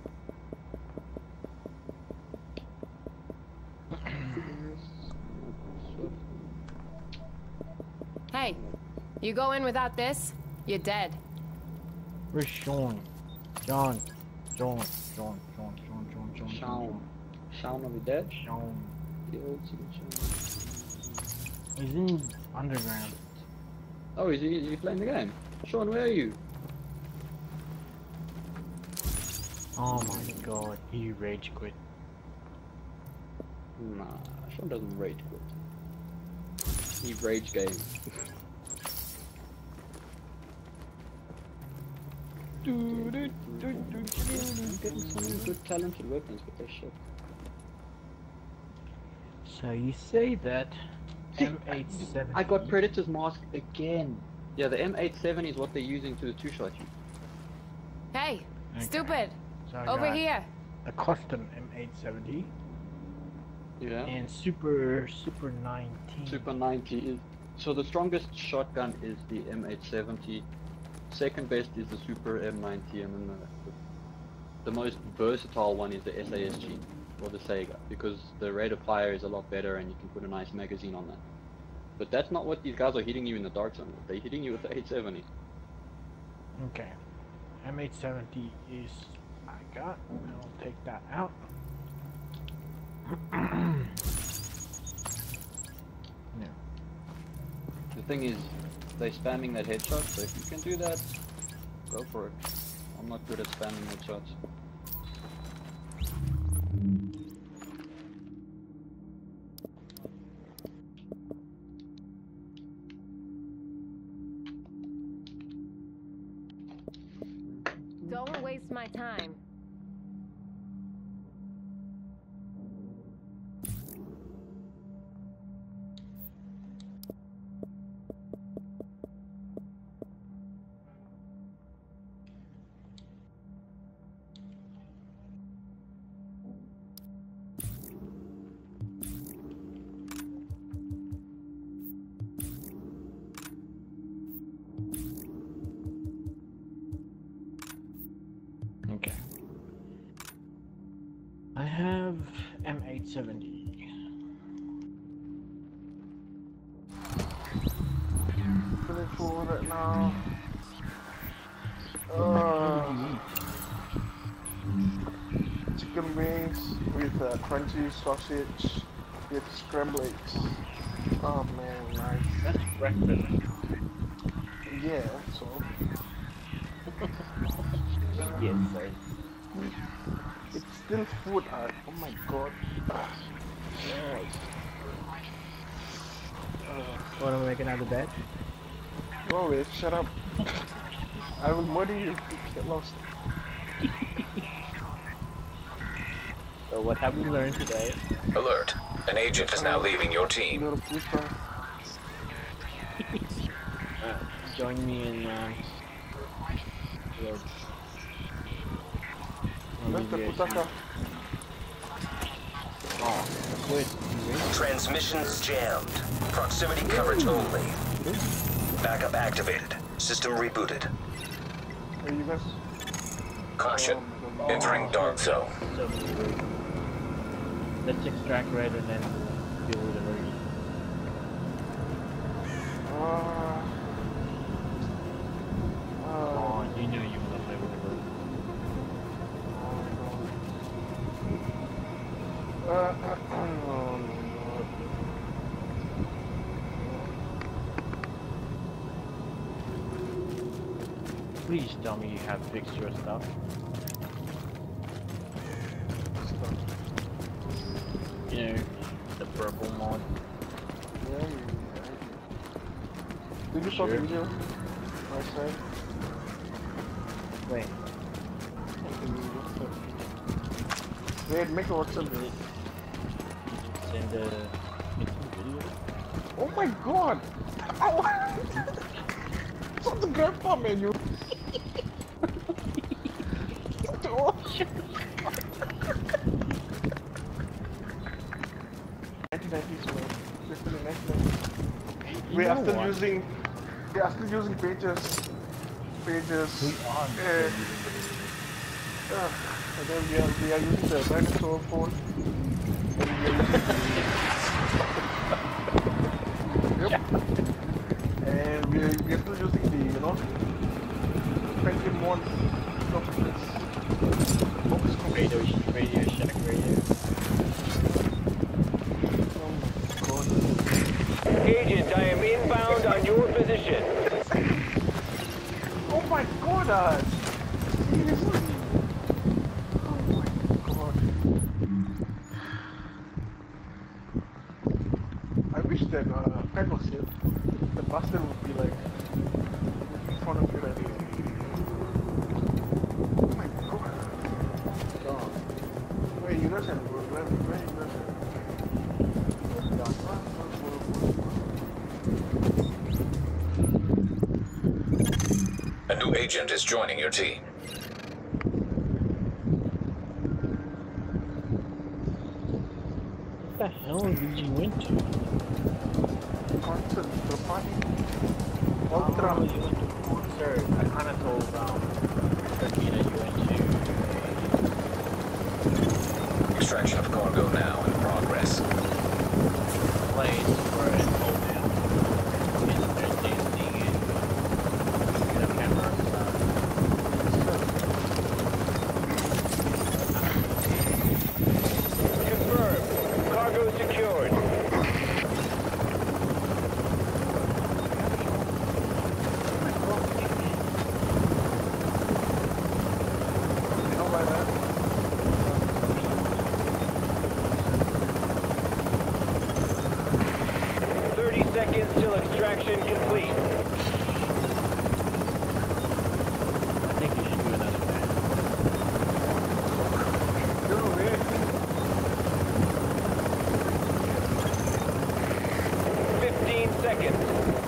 Hey, you go in without this, you're dead. Where's Sean? John. Shaun of the Dead? Sean. The old Shaun. He's in underground. Oh, is he playing the game? Shaun, where are you? Oh my god, he rage quit. Nah, Shaun doesn't rage quit. He rage game. I'm getting so many good talented weapons, but they're shit. So you say that M870. I got Predator's mask again. Yeah, the M870 is what they're using to two-shot you. Hey, Okay. stupid, So I over got here. a custom M870 Yeah. and Super 19. Super 90 is... So the strongest shotgun is the M870. Second best is the Super M90, and then the most versatile one is the SASG, or the Sega, because the rate of fire is a lot better and you can put a nice magazine on that. But that's not what these guys are hitting you in the dark zone with. They're hitting you with the 870. Okay. M870 is I got. I'll take that out. Yeah. The thing is, they're spamming that headshot, so if you can do that, go for it. I'm not good at spamming headshots. Don't waste my time. Okay. I have M870. Feeling full right now. Chicken wings with crunchy sausage with scrambled eggs. Oh man, nice. That's breakfast. Yeah, so. Yes, sir. It's still food art. Oh my god. Want to make another bet? Go away, shut up. I will murder you if you get lost. So what have we learned today? Alert. An agent is now leaving your team. Little puta. Join me in Mr. Putaka. Oh, wait. Transmissions jammed. Proximity coverage only. Backup activated. System rebooted. Are you guys? Caution. Entering dark zone. So, let's extract red and then deal with the version. Oh, you knew you would play with the version. Please tell me you have fixed your stuff. You know, the purple mod. Yeah. Did you stop the video? My side. Wait. Wait, make a WhatsApp group. Send a video. Oh my god! Ow! Such a grandpa man, you. Such a old shit. 1990s man. Literally 1990s. We are still using. We are still using pages. Pages. And then we are using the dinosaur phone. Yep. And we are still using the, you know, Pentium 1 focus Radio Shack radio. Oh my god. Agent, I am inbound on your position. Oh my god, seriously? Oh my god. I wish that Pet was here. The bastard would be like in front of you right here. Oh my god. God. Where you guys have where you guys have? A new agent is joining your team. What the hell did you went to? Concert, the party. Oh, Ultra. you went to a concert. I kind of told Turkey that you went to Extraction of cargo now in progress. a place where it's open. And there's dancing and you know, cameras. Confirmed. Cargo secured. You know by that? 30 seconds till extraction complete. I think you should do another match. No way. 15 seconds.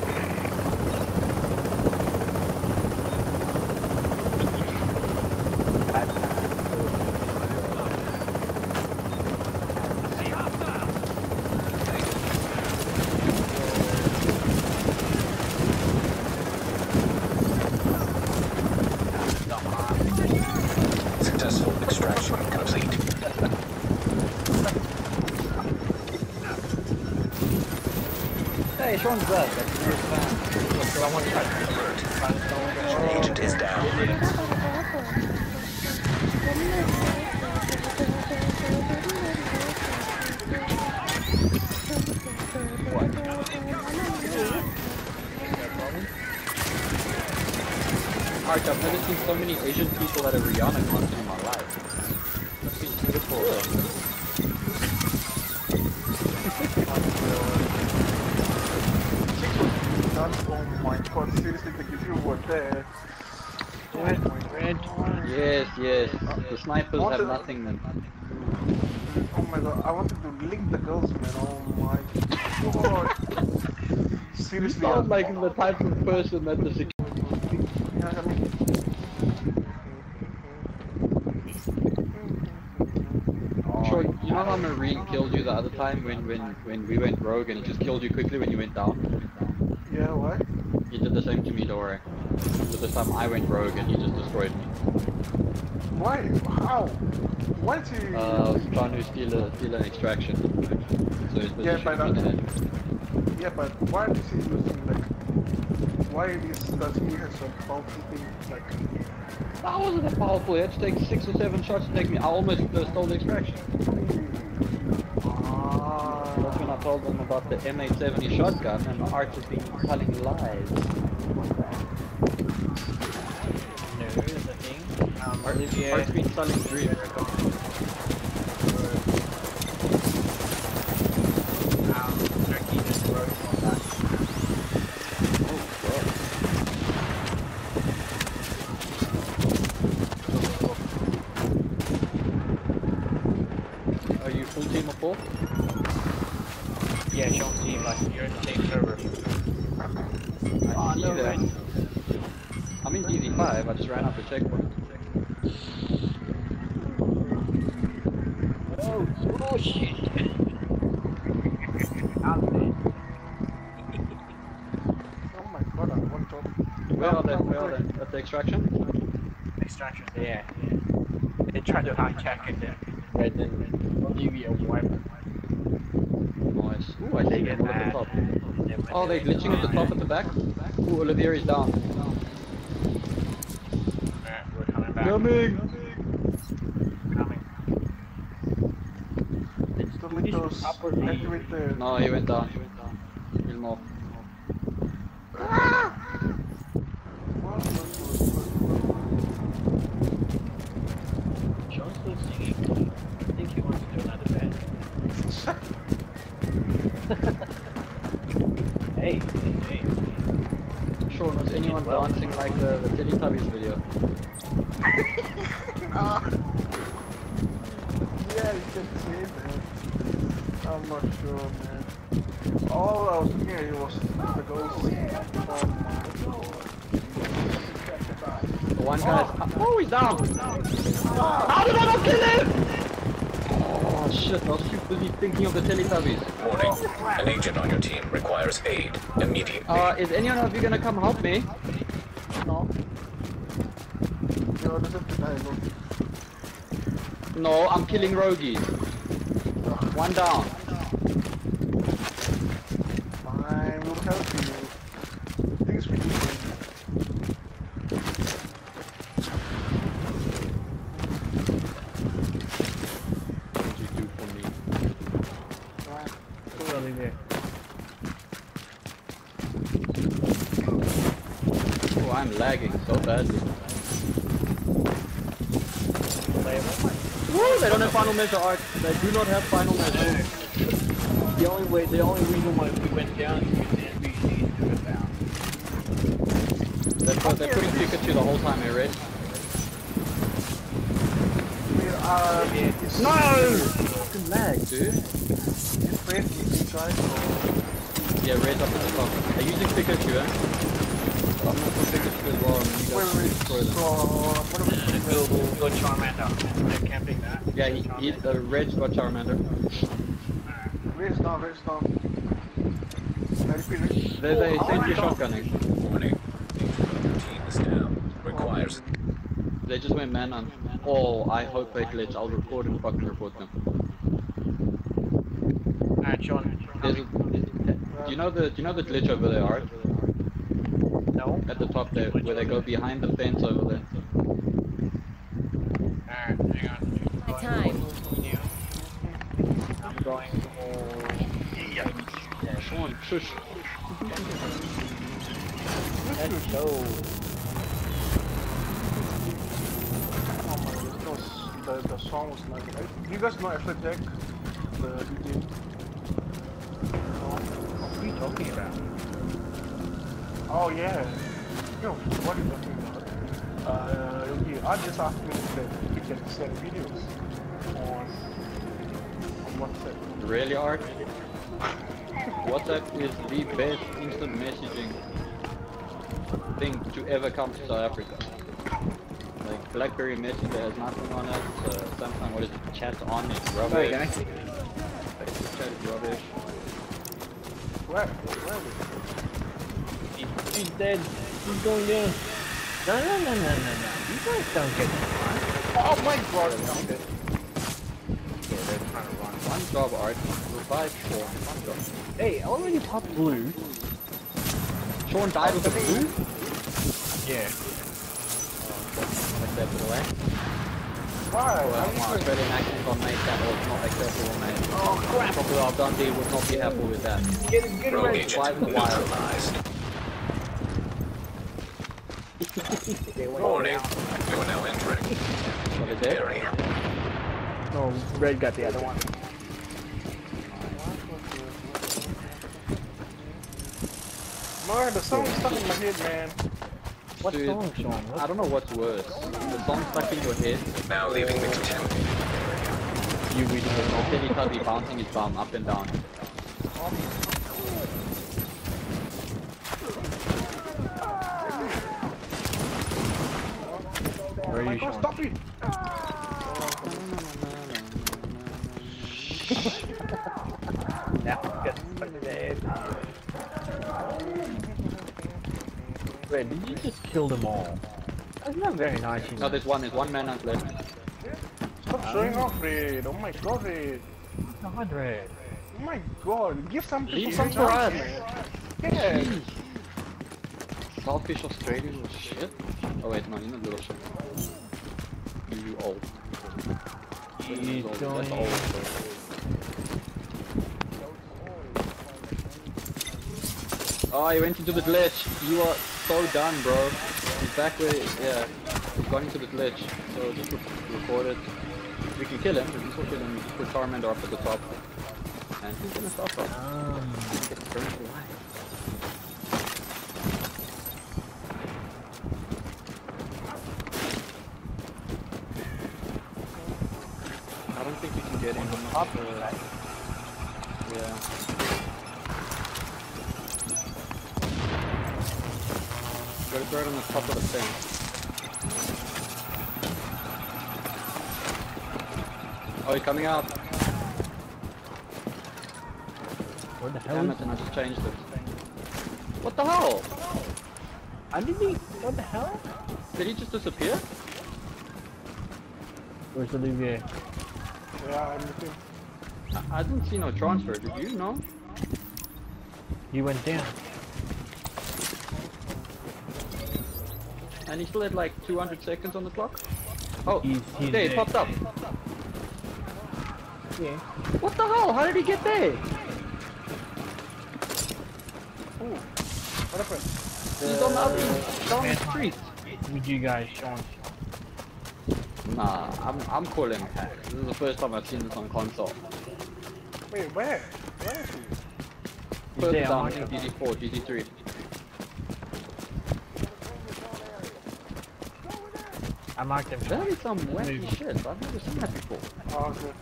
Successful extraction complete. Hey, Sean's back. That's your fan. Alert. Agent is down. Alright, I've never seen so many Asian people at a Rihanna concert in my life. That's been beautiful. Oh my god, seriously, like if you were there. Oh my god. Yes, yes. The snipers have nothing. Oh my god, I wanted to link the girls, man. Oh my god. You Seriously, sound like the type of person that the security. Sure, you know how Marine killed you the other time when we went rogue and he just killed you quickly when you went down? Yeah, what? He did the same to me, don't worry. But this time I went rogue and he just destroyed me. Why? How? Why did he? I was trying to steal an extraction. So his Yeah, position but, was in it. yeah, but why is he using like? Why does he have some powerful thing like? That wasn't that powerful. It had to take 6 or 7 shots to take me. I almost stole the extraction. That's when I told them about the M870 shotgun and the Arch has been telling lies. No, here's the thing. Olivier. Art's been selling dreams. Turkey just wrote on that. Yeah, Sean team, like you're in the same server. I see that. I'm in DZ5, I just ran off the checkpoint. Oh shit! I'm dead. Oh my god, I'm on top. Where are they? Where are they? At the extraction? Extraction. Yeah. They tried to hijack it there. Right then. Give you a wipe. Nice. Ooh, I see them all at the top. Oh, they're glitching at the top at the back? Ooh, Olivier is down. Alright, we're coming back. Coming! Coming. Doritos, activate the... No, he went down. Still more. Sean's still singing. I think he wants to do another band. Hey. Sean, was anyone dancing like the Teletubbies video? Yeah, you can see that. I'm not sure, man. All I was looking at was the ghost The one guy's... Oh, he's down! How did I not kill him? Oh shit, I was too busy thinking of the Teletubbies. Warning. An agent on your team requires aid immediately. Is anyone of you gonna come help me? No. No, this is the guy, look. No, I'm killing roguies. One down. Fine, we'll help you. Things we do. What did you do for me? Too early there. Oh, I'm lagging so badly. Woo, they don't have final measure art. They do not have final measure. The only reason why we went down is because the NPCs took us down. They're putting Pikachu the whole time, I read. No! Fucking lag, dude. It's basically trying to... Yeah, Red's up at the top. They're using Pikachu, eh? I'm gonna put Pikachu as well, and you guys can destroy them. what are we Go Charmander. They're camping that. Yeah, the Red's got Charmander. Raise down. I repeat, They sent you shotgunning. Warning. Agent on your team is down. Requires... They just went man on. Oh, I hope they glitch. I'll record and fucking report them. Alright, Sean. Do you know the glitch over there, Art? No. At the top there, where they go behind the fence over there. Alright, hang on. My time. I'm going for... Yeah, Sean, shush. Let's go. the song was like, do you guys know Afrojack? The DJ? What are you talking about? Oh yeah. Yo, what are you talking about? Okay, I just asked me that we can send videos on WhatsApp. Really, Art? WhatsApp is the best instant messaging thing to ever come to South Africa. Like BlackBerry Messenger has nothing on it. Samsung, what is it? Chat on is rubbish. Chat is rubbish. Where are we? He's dead. He's going down. No. You guys don't get it. Oh my god, I'm dead. Yeah, they're trying to run. One job, Art. Revive Sean. One job. Hey, I already popped blue. Sean died with the blue? Yeah. Acceptable, eh? Why? Well, I'm my not Australian accent on mate, that was not acceptable, mate. Oh crap! Crocodile Dundee would not be happy with that. Get Rogue ready. agent Survive in the wild. neutralized. Warning. You are now entering What is it? area. No, Red got the other one. Man, the song's stuck in my head, man. What Dude, song, Sean? I don't know what's worse. The song stuck in your head, Now leaving the contaminated area. You reading or Teletubby bouncing his bum up and down. Now get dead. Wait, did you just kill them all? That's not very nice. No, there's one man left. Stop showing off, Red. Oh my god, Red. God, Red. Oh my god, give some Leave to some for us. Yeah. Selfish Australian was shit. Oh wait, no, you're not little shit. You old. He's That's going. old. Oh, you went into the glitch. You are so done, bro. He's back where, yeah. He's gone into the glitch. So just record it. We can kill him. We can still kill him. Just put Charmander up at the top. And he's gonna stop us. Get burned alive. I don't think you can get in on the top of that. Yeah. Gotta throw it on the top of the thing. Oh, he's coming out. Where the hell Damn is it, and I just changed it. What the hell? I didn't he? What the hell? Did he just disappear? Where's Olivier? Yeah, I'm looking. I didn't see no transfer, did you? No? He went down. And he still had like 200 seconds on the clock? Oh, He's there, he dead. popped up. Yeah. What the hell? How did he get there? Ooh, what happened? He's on the other down the street. Would you guys, Sean? Nah, I'm calling hack. This is the first time I've seen this on console. Wait, where? Where is he? Further there, down I'm in on GG4, GG3. I marked him. That is some wacky shit. I've never seen that before. Oh, okay.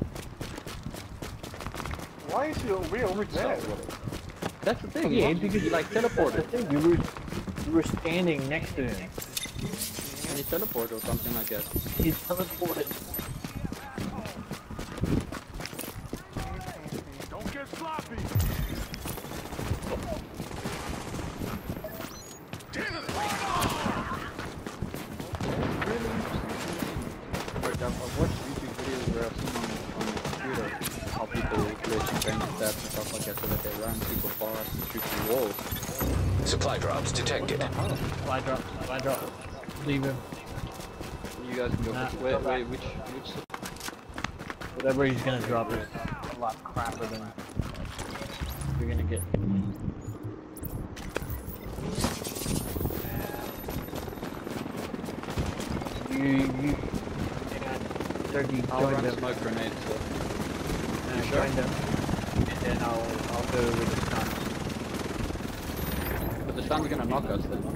Why is he way over there? That's the thing. Yeah, he because like that's the teleported. thing. You were standing next to him. And he teleported or something like that. He teleported. Don't get sloppy. I've watched YouTube videos where I've seen on the computer how people glitch and change stats and stuff like that so that they run super fast and shoot through walls. Supply drops detected. Fly drop. Fly drop. Leave him. You guys can go Nah, which, go back. which Whatever he's gonna drop is a lot crapper than you're gonna get. You Turkey I'll join run them. smoke grenades. So. Join them. And then I'll go with the stun. But the stun's gonna knock us then.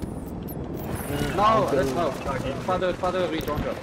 I'll No, go that's no. charge in. Father, rejoin us.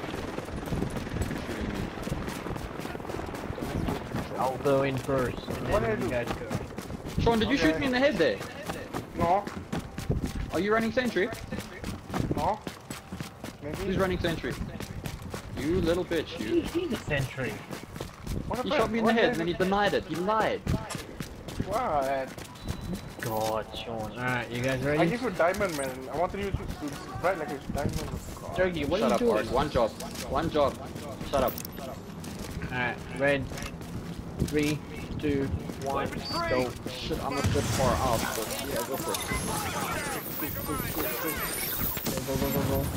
I'll go in first, and What then did I you do? guys go. Sean, did you shoot me in the head there? No, Are you running sentry? no. Maybe. Who's running sentry? You little bitch, you. He's a sentry. What He happened? shot me in the What head did and then he denied it. He lied. What? God, Sean. Alright, you guys I ready? give you diamond, man. I want you to write like a diamond. God. Turkey, what Shut are up, you doing? Art. One job. One job. Shut up. Alright, red. 3, 2, 1, go. Shit, I'm a bit far out, but yeah, go for it. Go, go, go, go.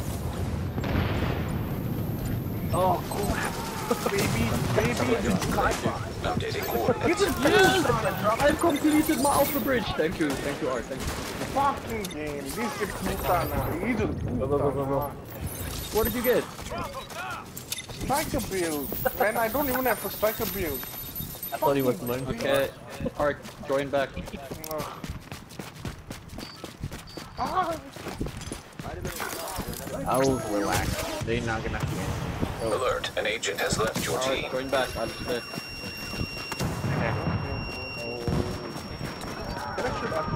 Oh, crap. Baby. Updating coordinates. Yes! I've completed my alpha bridge. Thank you, Art. Thank you. Fucking game. This is putana. He's a putana. What did you get? Striker build. Man, I don't even have a striker build. I thought he was learning. Okay, Art, join back. Ugh. Ah. Oh, relax. They're not gonna. Alert, an agent has left your team. Art, join back. I just did. Can I shoot at me?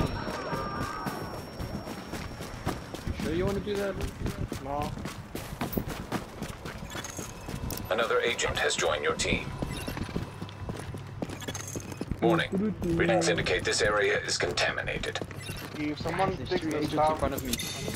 You sure you want to do that? No. Another agent has joined your team. Warning. Readings indicate this area is contaminated. If someone There's takes 3 the agents in stuff, front of me.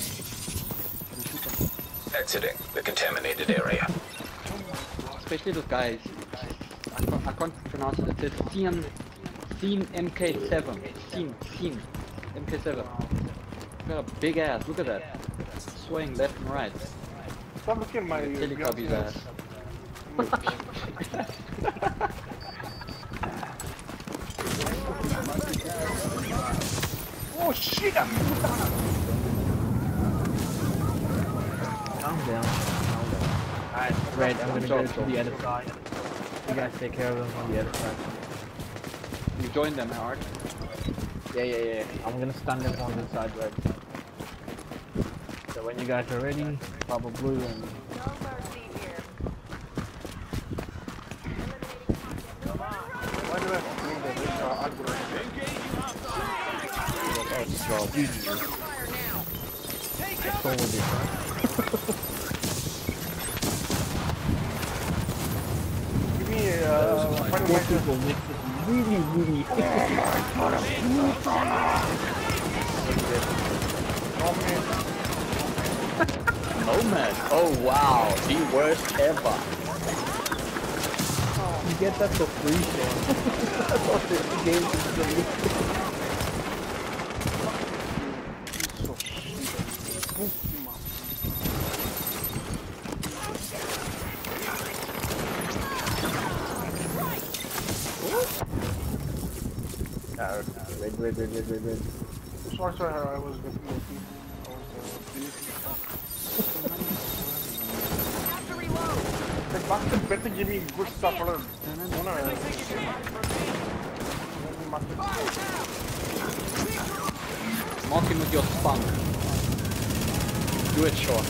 Exiting the contaminated area. Especially those guys. I can't pronounce it. It says Team MK7. Team MK7. Got a big ass. Look at that. Swaying left and right. stop looking at my Teletubbies guns. ass. Oh shit! Calm down. Alright, Red, I'm gonna go to the other side. You guys take care of them on the other side. You join them, Howard. Yeah. I'm gonna stun them on this side, Red. So when you guys are ready, pop a blue and... Why do I have to bring the red argument? That's all with it, right? Give me a final Four measure. people makes it really Nomad. Oh wow, the worst ever. You get that for free, Sean. That's what this game is doing. So shit. Red. Sorry, I was looking. The bastard better give me good stuff or Mark him with your spunk. Do it, Sean.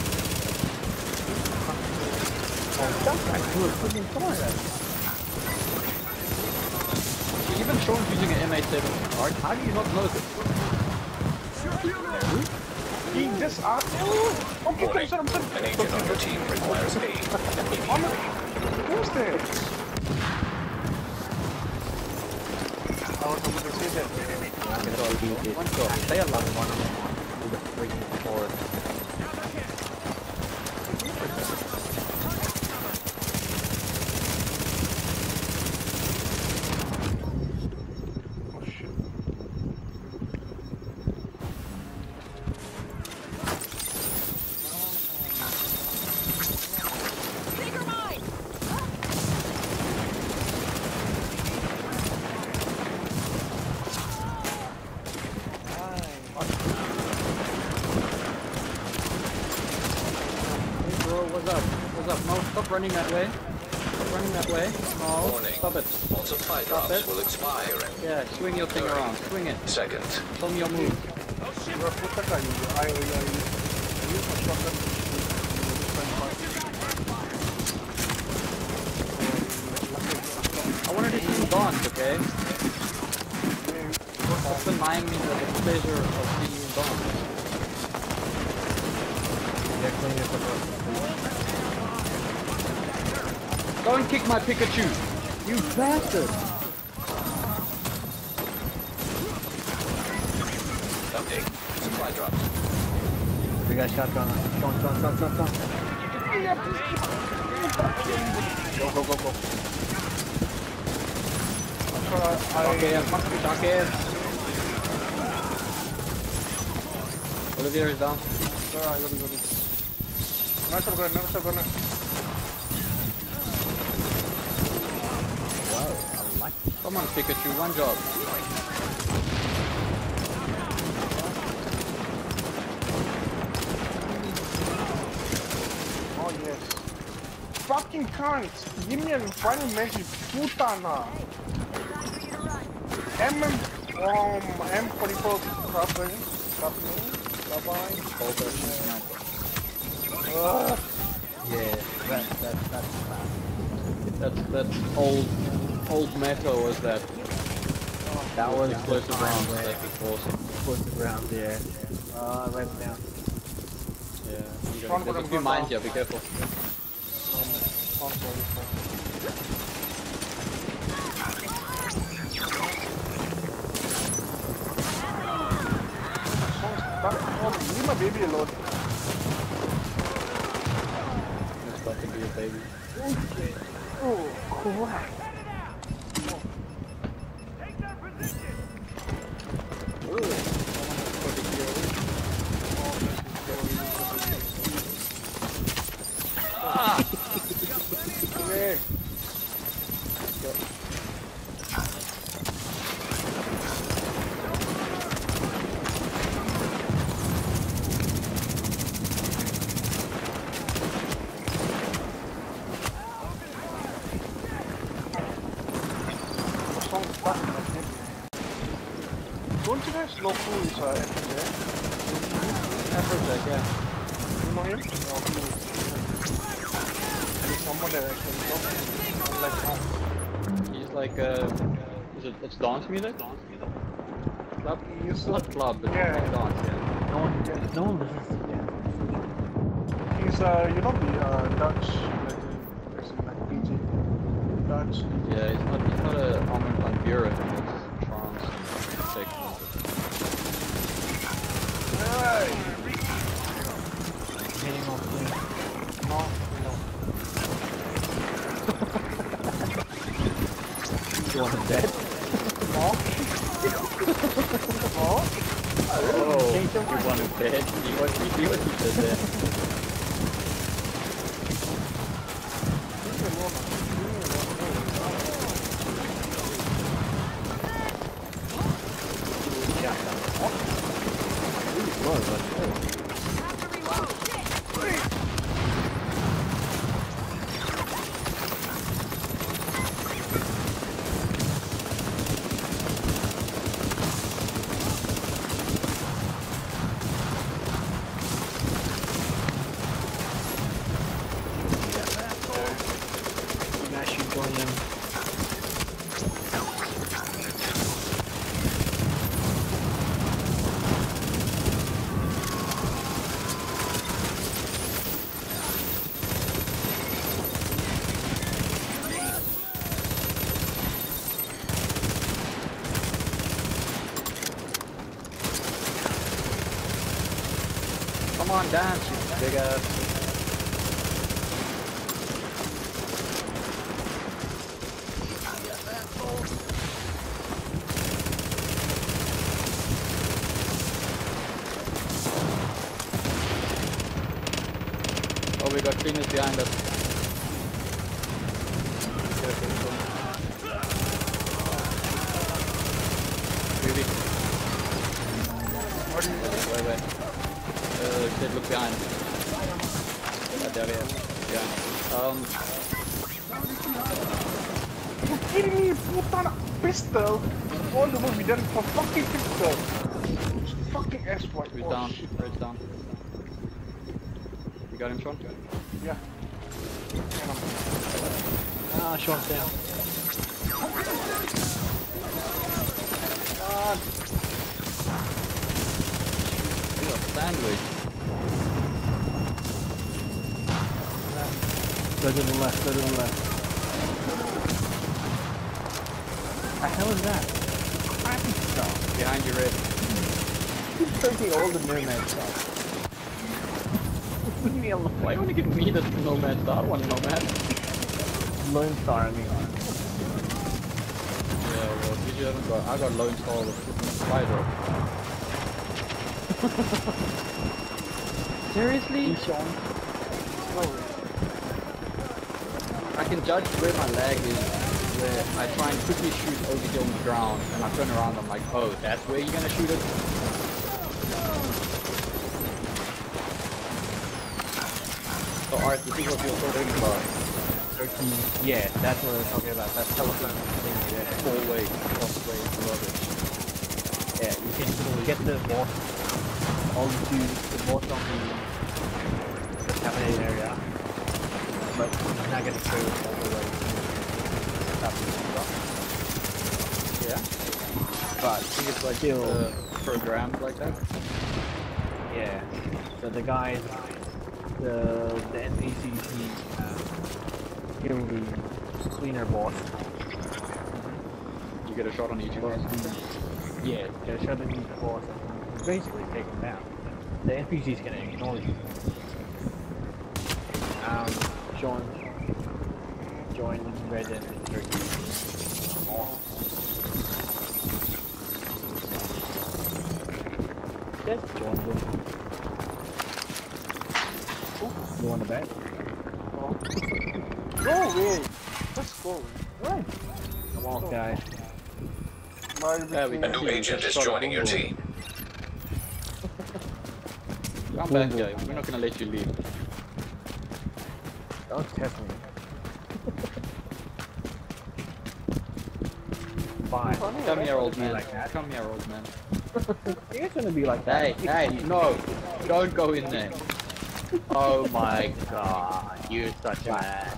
Even Sean's using an MA7 card. How do you not know this? He just asked. Okay, Warning. I'm sorry. An agent on your team requires aid. Who's there? I was going to say that. One go. Stay alive. With the freaking forest. Oh shit. Hey bro, what's up? What's up? No, stop running that way. Stop running that way. No, Warning. stop it. All supply Stop drops it. will expire in Yeah, swing your thing around. Swing it. seconds. Tell me your move. You're a puta you. I use my shotgun. I wanted to see you dance, okay? Stop denying me the pleasure of seeing you dance. Go and kick my Pikachu! You bastard! Update. Supply drops. We got shotgun on. Sean. Go. Okay, fuck you, Shockehead. Olivier is down. I got it. Never gonna. Come on, Pikachu, one job. Oh yes. Fucking cunt! Give me a final magic, putana! M44 Bye-bye. Yeah, That's old meta was that. that was Explosive rounds, yeah. that was awesome. Explosive rounds, yeah. Right down. Yeah. Front There's a bottom, few front mines down. here, be careful. Leave my baby alone. It's about to be a baby. Oh, crap. Come here. Don't you guys know who is everywhere? Afrojack, yeah. You know him? No, he's someone that I can talk to. I'm like, He's like it's dance music? Club? he's Not club, but Yeah. like dance, yeah. No one listens to them. he's you know the Dutch legend, as in like DJ. Dutch. Yeah, he's not a Armin van Buren, it's trance and techno. Hey! Hitting off me. No. You want him dead? No. Oh, you want him dead? See what he did there. You guys should join them. Come on, dance, you big ass. Oh, we got cleaners behind us. Really? Wait. Kid, look behind. There he is. Behind. You kidding me? Put on a pistol. All the movie done for fucking pistol. Fucking S-boy. Who's Oh, down? shit. Where's down? You got him, Sean? Yeah. Ah, Sean's down. We got sandwich. Go to the left, go to the left. The hell is that? Crappy stuff. Behind you, Red. He's taking all the nomad stuff. Leave me alone. Why you only give me the nomad star? I want nomad. Lone Star, I mean. Yeah, well, you haven't got. I got Lone Star with freaking spider. Seriously? Sean? I can judge where my lag is, where I try and quickly shoot over here on the ground, and I turn around, I'm like, oh, that's where you're gonna shoot it? So Art, this is what you're talking about. Yeah, that's what we're talking about. That's telephone thing, yeah. Four-way, cross-way, rubbish. Yeah, you can get the boss onto the boss on the contaminated area, but it's not gonna go all the way to the stuff. Yeah? But I think it's like still, programmed like that. yeah. So the guys, the NPCs kill the cleaner boss. You get a shot on each of them. Yeah, they're shutting the boss and basically take him down. The NPC's gonna ignore you. Join Resident Evil 3. Just join them. You want to bet? Go away. Let's go. Right. Come on, guy. There A new agent is joining your team. Come back, guy. We're not gonna let you leave. Don't test me. Fine. Come here, old man. Like that. Come here, old man. You're gonna be like that. Hey, no! Don't go in there. Oh my god, you're such an ass.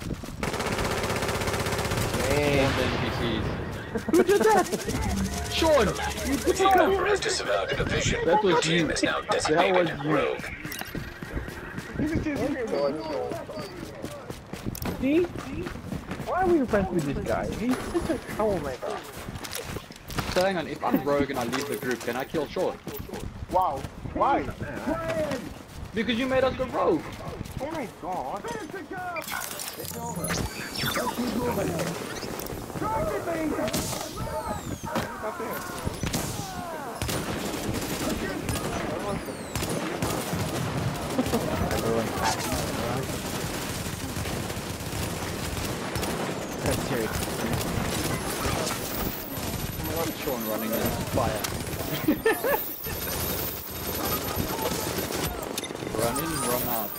Hey. All the NPCs. Who did that? Sean! You The team member has disavowed division. That was Your team you. is now That was designated you. rogue. See? Why are we friends with this guy? He's such a troublemaker. So hang on, if I'm rogue and I leave the group, can I kill Sean? Wow. Why? Because you made us go rogue! Oh my god. That's serious. Sean running in fire. Run in, run out.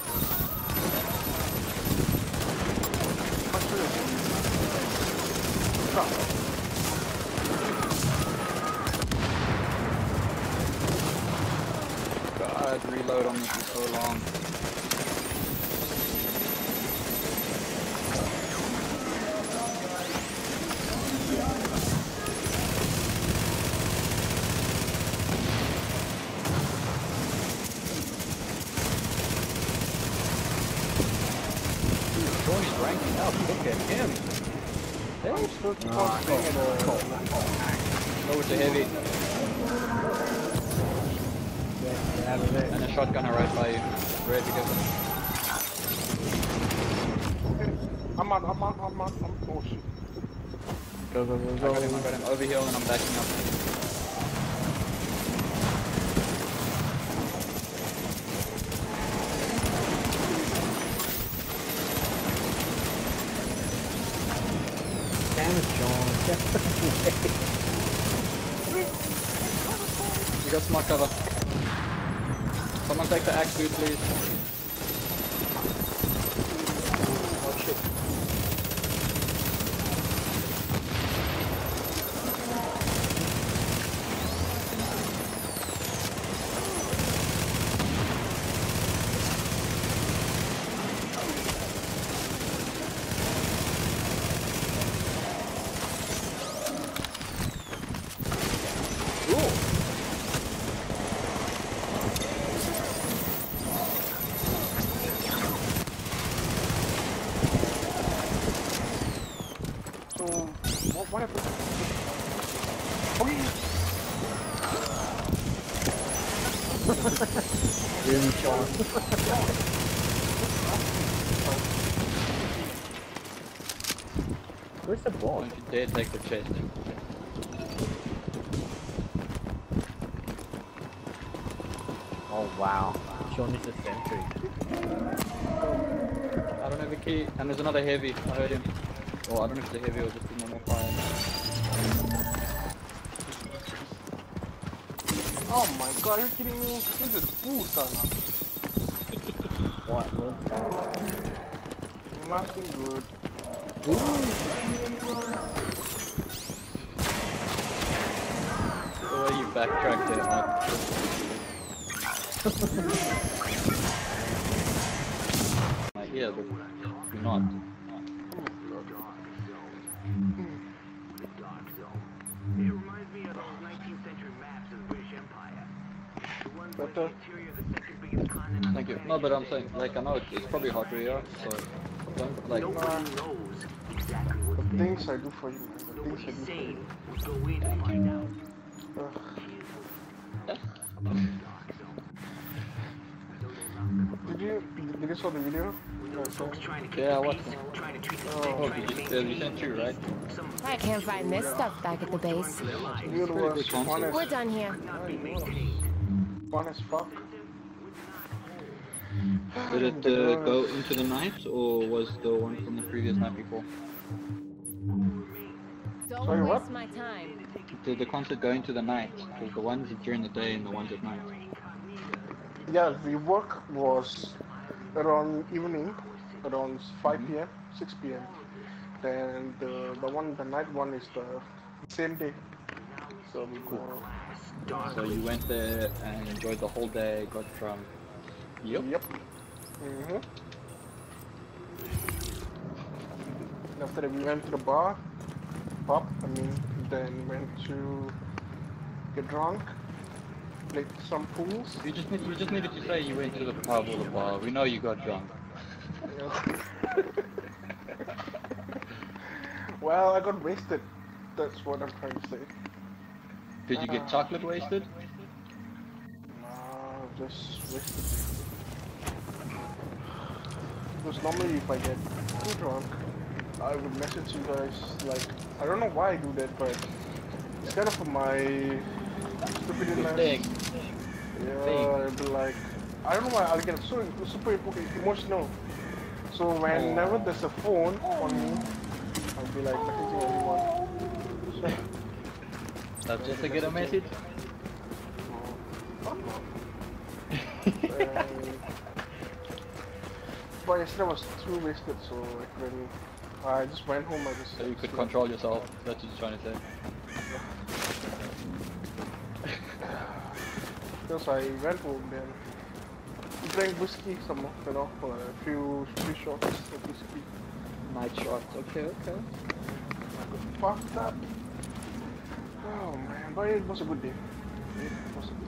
God, reload on this is so long. Sean's ranking up, look at him. I'm still keep on playing it. Go with the heavy. And a shotgunner right by you. Ready to go. I'm oh shit. Go, go, go, I got him over here and I'm backing up. Damn it, Sean. You got smart cover. Someone take the axe dude, please. Oh shit. So, what happened? Okay. Really, Sean. Where's the ball? Don't you dare take the chest. Oh wow. Sean is a sentry. I don't have a key. And there's another heavy. I heard him. Oh, I don't know if it's a heavy or just a normal fire. Oh my god, are you kidding me? This is food, Sana. What? Nothing good. The way you backtracked there, Mike. Like, yeah, but you're not. Better. Thank you. No, but I'm saying, like, I know it's probably hard where you are, so don't, like, The things I do for you, man. The things I do for you. Ugh. saw the video? Yeah, what? Oh, you sent two, right? I can't find this stuff back at the base. Video was fun as, We're done here. fun as fuck. Did it go into the night, or was the one from the previous night before? Don't Sorry, waste what? my time. Did the concert go into the night? Or the ones during the day and the ones at night? Yeah, the work was around evening, around 5 p.m., 6 p.m. Then the night one is the same day. So So you went there and enjoyed the whole day, got drunk. Yep. Yep. After that, we went to the pub. Then went to get drunk, played some pools. You just needed to say you went to the pub or the bar. We know you got drunk. Well, I got wasted. That's what I'm trying to say. Did you get chocolate wasted? Nah, just wasted. Because normally if I get too drunk, I would message you guys like, I don't know why I do that, but it's kind of my stupidness. Yeah, I'd be like, I don't know why I'll get so super emotional. So whenever there's a phone on me, I'll be like messaging everyone. That's just to get a message? But yesterday I was too wasted, so when I just went home, I just... So you could control yourself, that's what you're trying to say. Because I went home then drank whiskey some more, you know, for a few shots of whiskey. Night shots, okay. I got fucked up. Oh man, but it was a good day. It was a good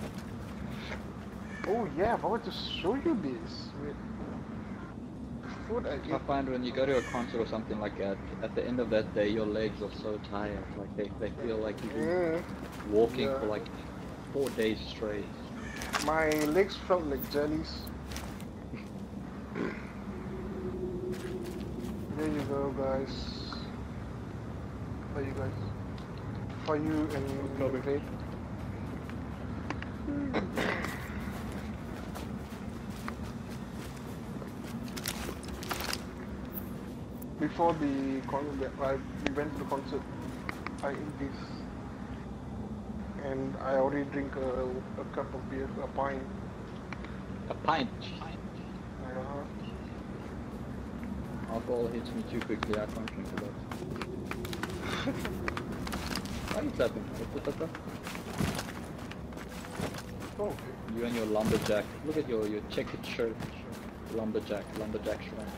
day. Oh yeah, I wanted to show you this. Wait. Food I I ate. find when you go to a concert or something like that, at the end of that day your legs are so tired, like they feel like you've been walking for like 4 days straight. My legs felt like jellies. There you go, guys. For you guys. For you and Faith. Before the concert, we went to the concert. I ate this. And I already drink a cup of beer, a pint. A pint? Uh-huh. Alcohol hits me too quickly, I can't drink a lot. Why are you clapping? Oh. You and your lumberjack. Look at your checkered shirt. Lumberjack shirt.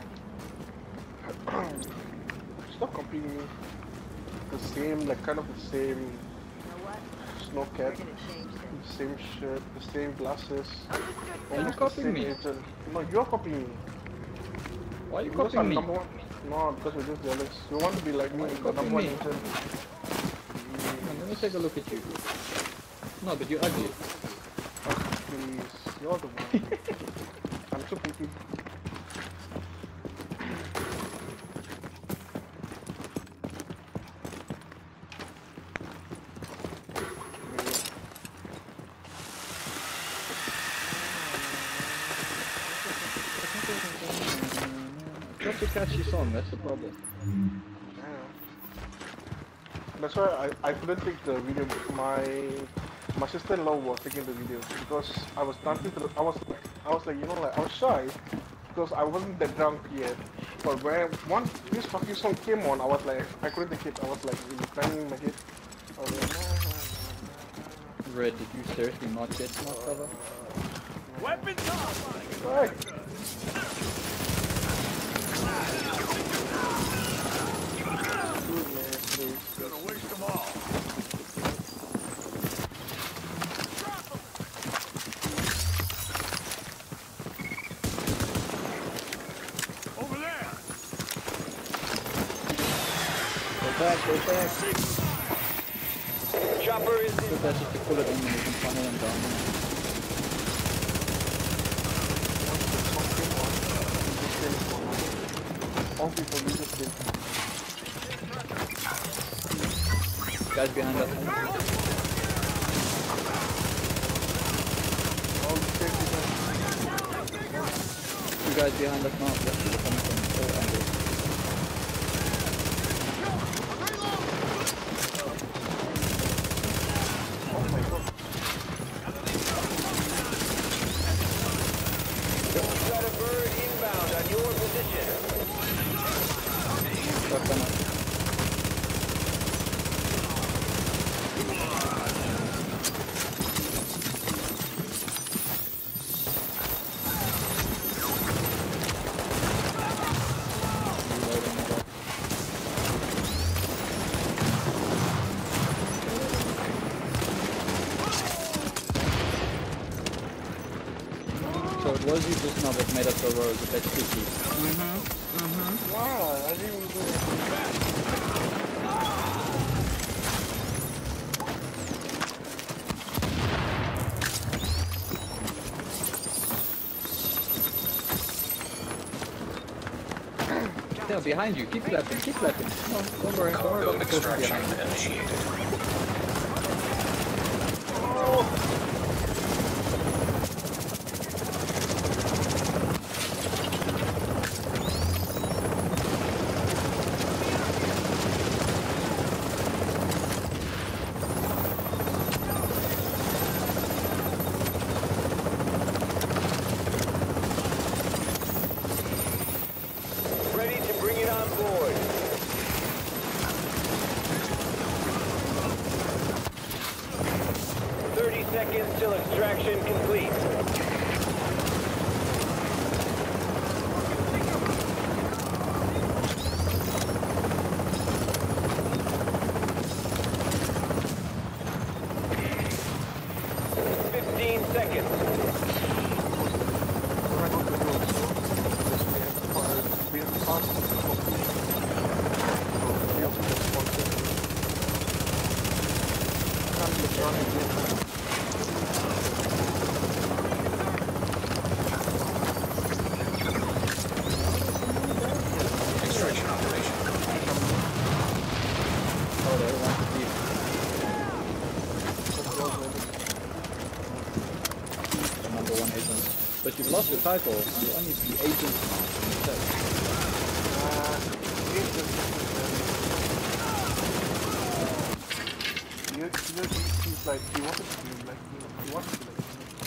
Stop copying me. The same, like kind of the same snow cap, the same shirt, the same glasses. Almost the copying same me? agent. No, you're copying me. Why are you Because copying I'm me? number one. No, because we're just jealous. You want to be like me, the number one me? agent. Let me take a look at you. No, but you're ugly. Please, you're the one. I'm so pretty. Such a catchy song, that's the problem. Yeah. That's why I couldn't take the video. My sister-in-law was taking the video because I was dancing to the, I was like, you know, like I was shy because I wasn't that drunk yet. But when once this fucking song came on, I was like, I couldn't take it. I was like banging my head. I was like, Red, did you seriously not get smart cover? Weapons up! hey. Gonna waste them all. Over there! Go back. Chopper is So that's just to pull it in and you can funnel them down. All people need this thing. Guys behind us. All the safety guys. Two guys behind us now. They're coming from all angles. Got a bird inbound on your position. Shotgun up. Reloading it up. So it was you just now that made us so rose a bit sticky. Wow, I didn't even do that. Yeah, behind you. Keep clapping. Keep clapping. No, don't worry. Don't worry about the person behind you. Initiated. Ready to bring it on board. Seconds till extraction complete. Extraction operation. Oh, they want to be. The #1 agent. But you've lost your title. You only the agent now. Instead. He's like, he wanted to be like, he wanted to be like,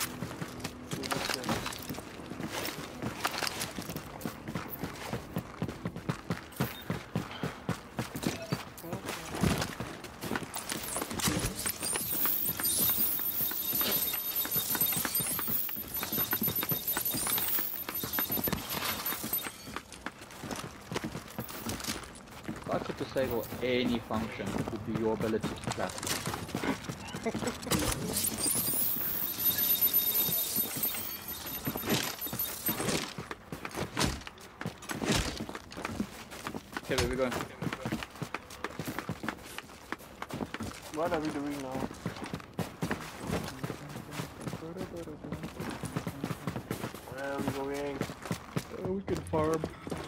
If I could disable any function, it would be your ability to clap. Okay, where we going? what are we doing now? Where are we going? We can farm.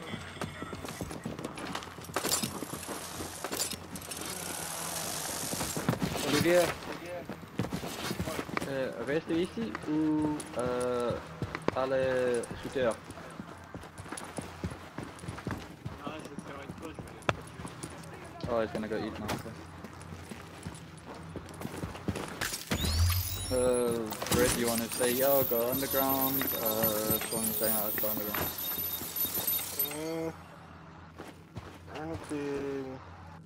Olivier, reste ici ou aller shooter? Oh, he's gonna go eat now. Okay. Red, you wanna say yeah, go underground? Sean saying I'll go underground. Anything.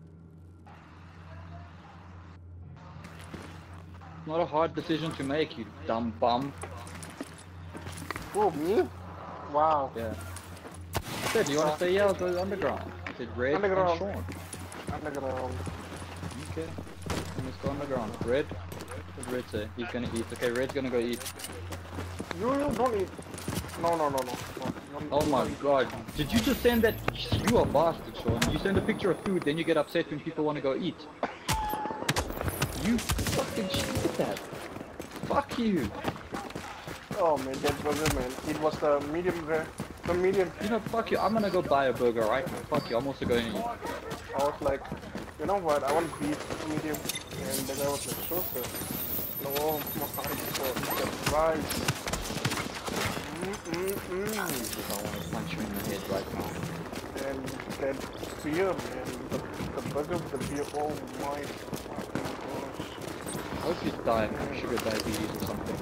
Not a hard decision to make, you dumb bum. Oh, me? Wow. Yeah. I said, you wanna say yeah, I'll go underground? I said Red Underground. and Sean. Underground. Okay. Let's go underground. Red? What did Red say? He's gonna eat. Okay, Red's gonna go eat. You don't eat. No. Oh my god. Did you just send that? You are a bastard, Sean. You send a picture of food, then you get upset when people want to go eat. You fucking shit at that. Fuck you. Oh man, that burger man. It was the medium rare. The medium. You know, fuck you. I'm gonna go buy a burger right now. Fuck you. I'm also going to eat. I was like, you know what? I want beef medium, and the guy was like, sure, sir. No, oh my God, the fries. I want to punch you in the head right now. And that beer, man, the burger with the beer, oh my gosh. I hope he's dying from sugar diabetes or something.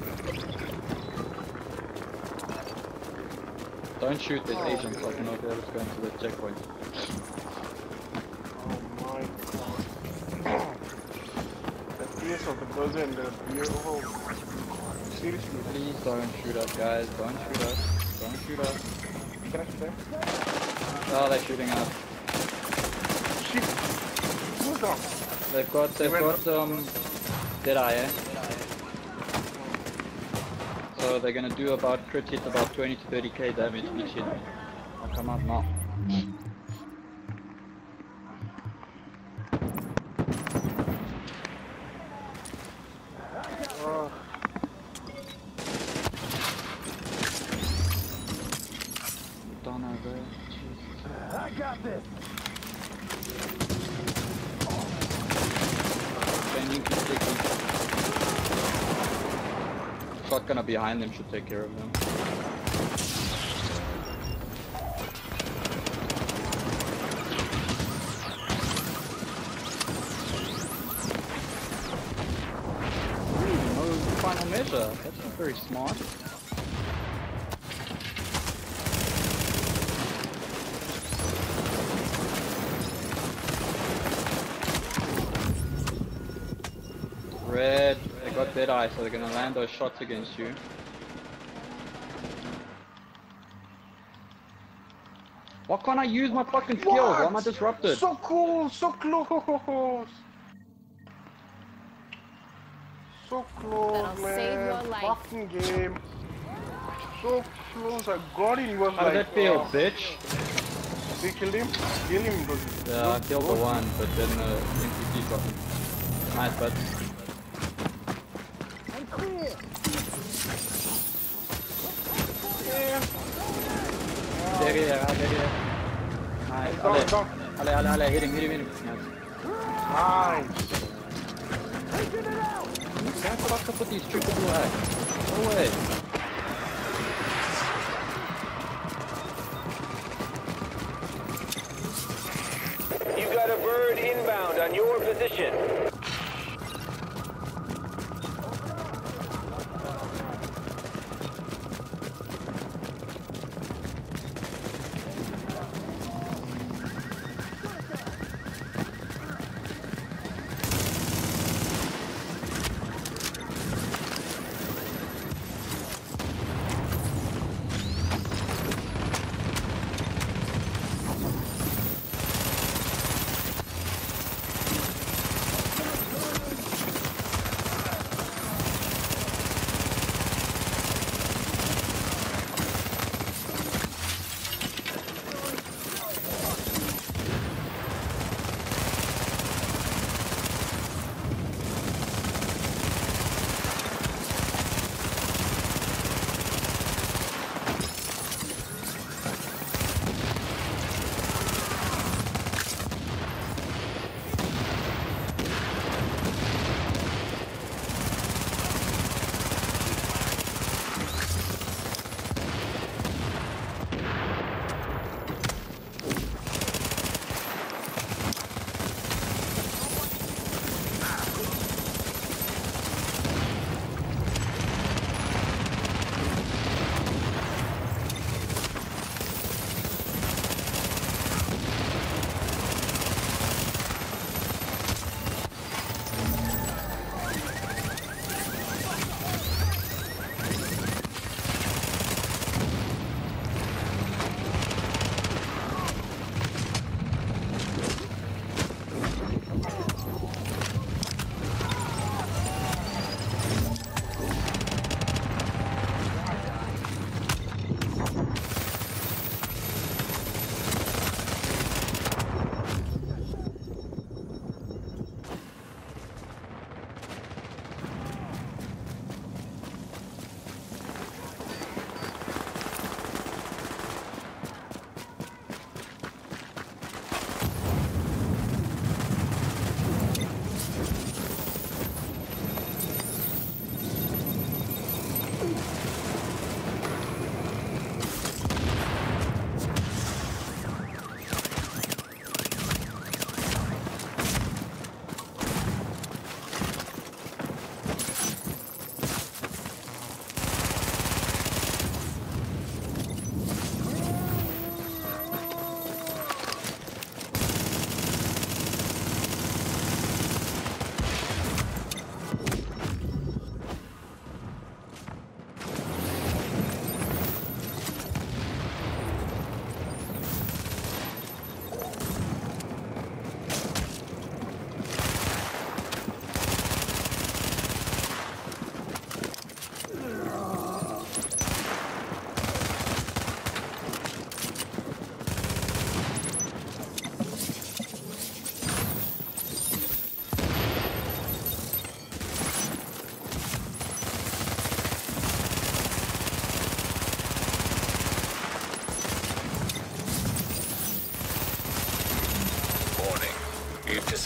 Don't shoot, there's agents. I don't know if they're just going to the checkpoint. Oh my god. The taste of the burger and the beer, oh. Seriously. Please don't shoot us, guys. Don't shoot us. Don't shoot us. Can I stay? Oh, they're shooting us. Shit. Who's down? They've got Deadeye, eh? So they're gonna do about crit hit about 20 to 30k damage each hit. I'll come out now. Done over. I got this. Shotgunner behind them should take care of them. No final measure. That's not very smart. Red, they got Deadeye, so they're gonna land those shots against you. Why can't I use my fucking skills? Why am I disrupted? So cool, so close. So close, That'll man. save your life. Fucking game. So close, I got him. Was How like, did that feel, bitch? They killed him? Kill him, bro. Yeah, I killed the one, but then the NPC got him. Nice, but derrière. Nice. Allez, hit him. Nice. Nice. Can't fuck up with these triple black. No way. You got a bird inbound on your position.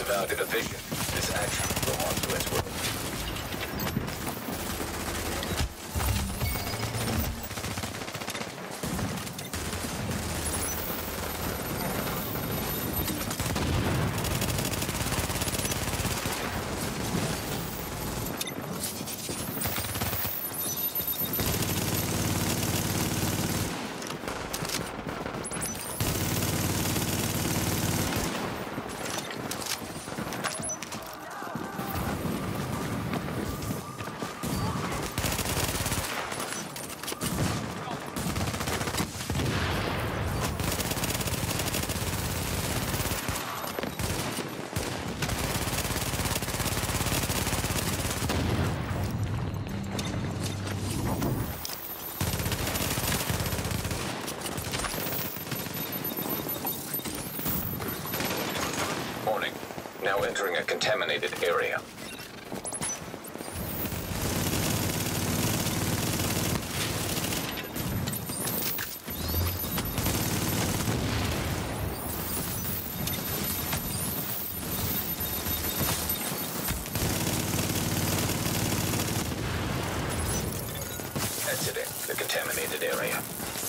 Without innovation, this action will go on to its work. Warning. Now entering a contaminated area. Exiting the contaminated area.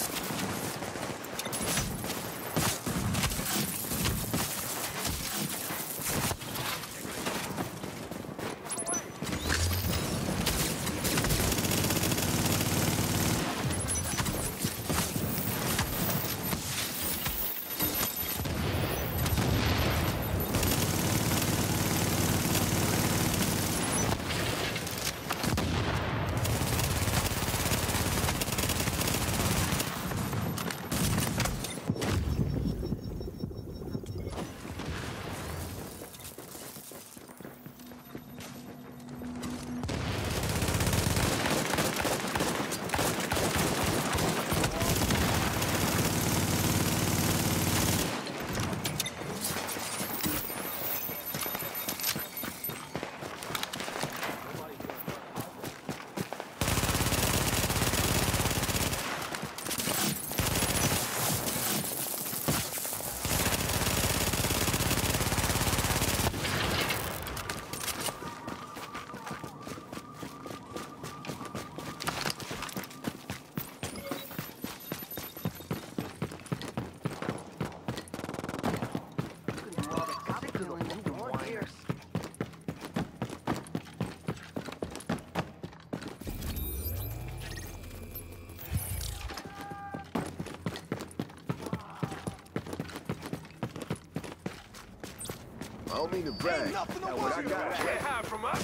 I don't mean to brag. Now what I got? Can't hide from us.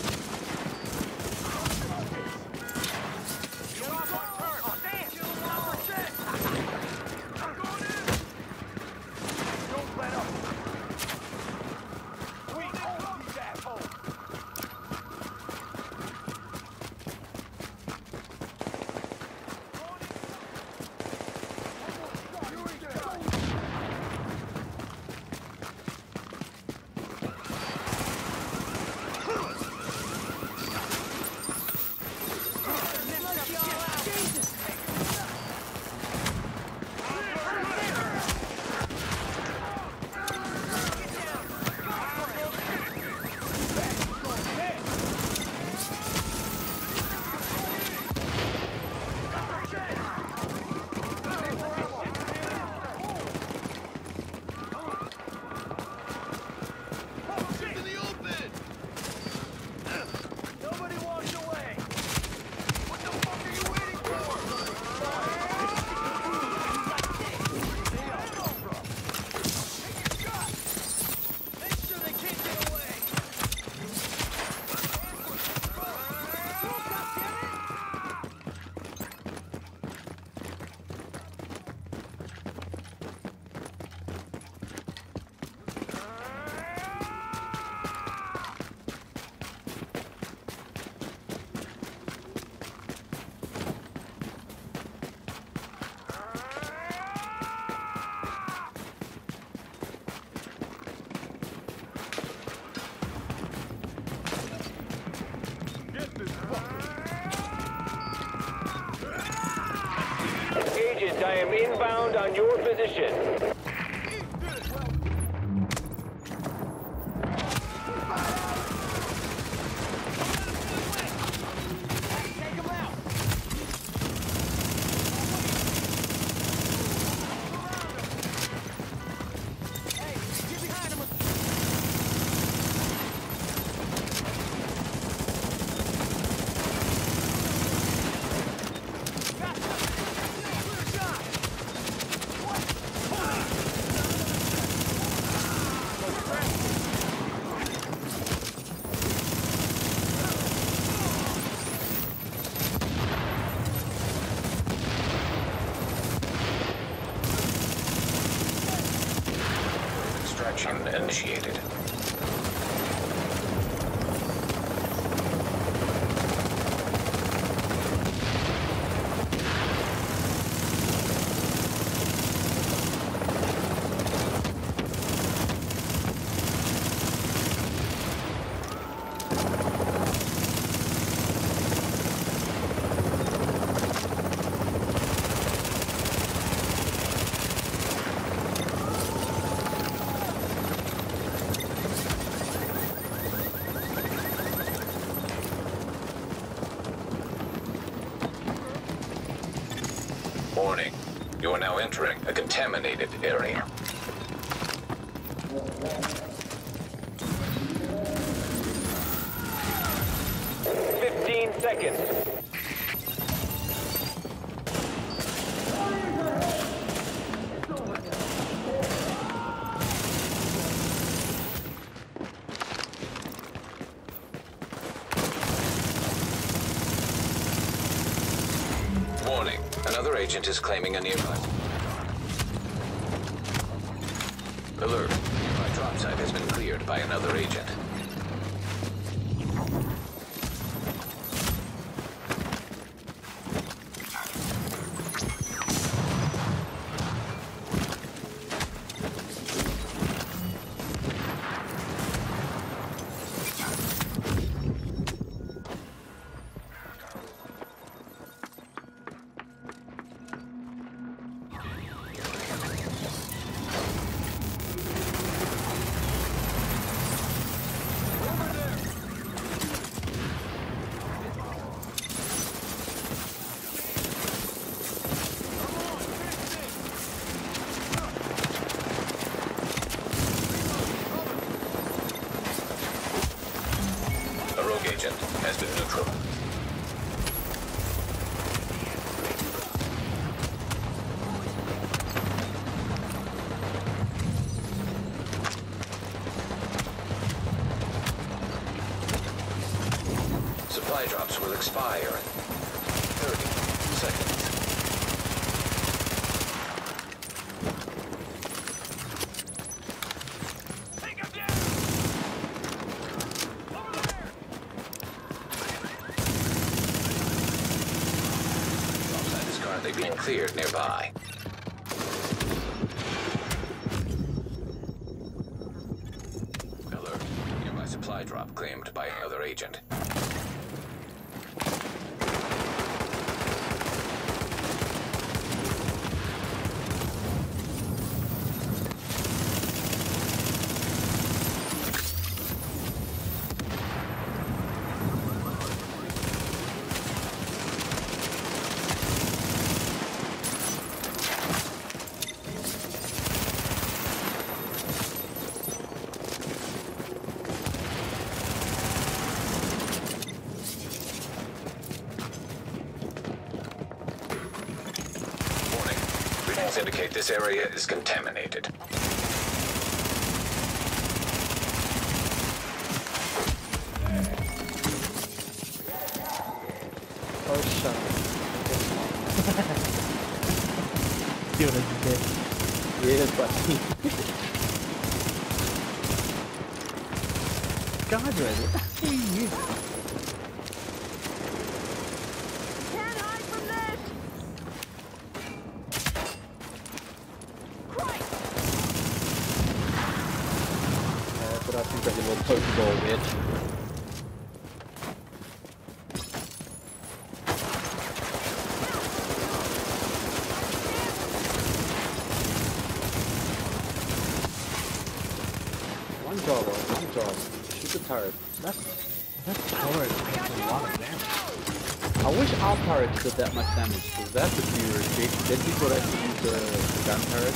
You're off on turn. Oh, damn. I'm going in. Don't let up. We own these assholes. Agent, I am inbound on your position. Extraction initiated. Warning, you are now entering a contaminated area. Seconds. Warning, another agent is claiming a nearby. Alert, nearby drop site has been cleared by another agent. Agent has been neutral. Supply drops will expire in 30 seconds. Being cleared nearby. Alert. Nearby supply drop claimed by another agent. Readings indicate this area is contaminated. Oh, shut up. Dude, it's dead. Yeah, buddy. God, Red, what the hell are you using? Can't hide from this! That's what I think of your little Pokeball, bitch. One job. Shoot the turret. That's hard. That's a lot of damage. I wish our turrets did that much damage, because that would be ridiculous. Then people actually use the gun turret.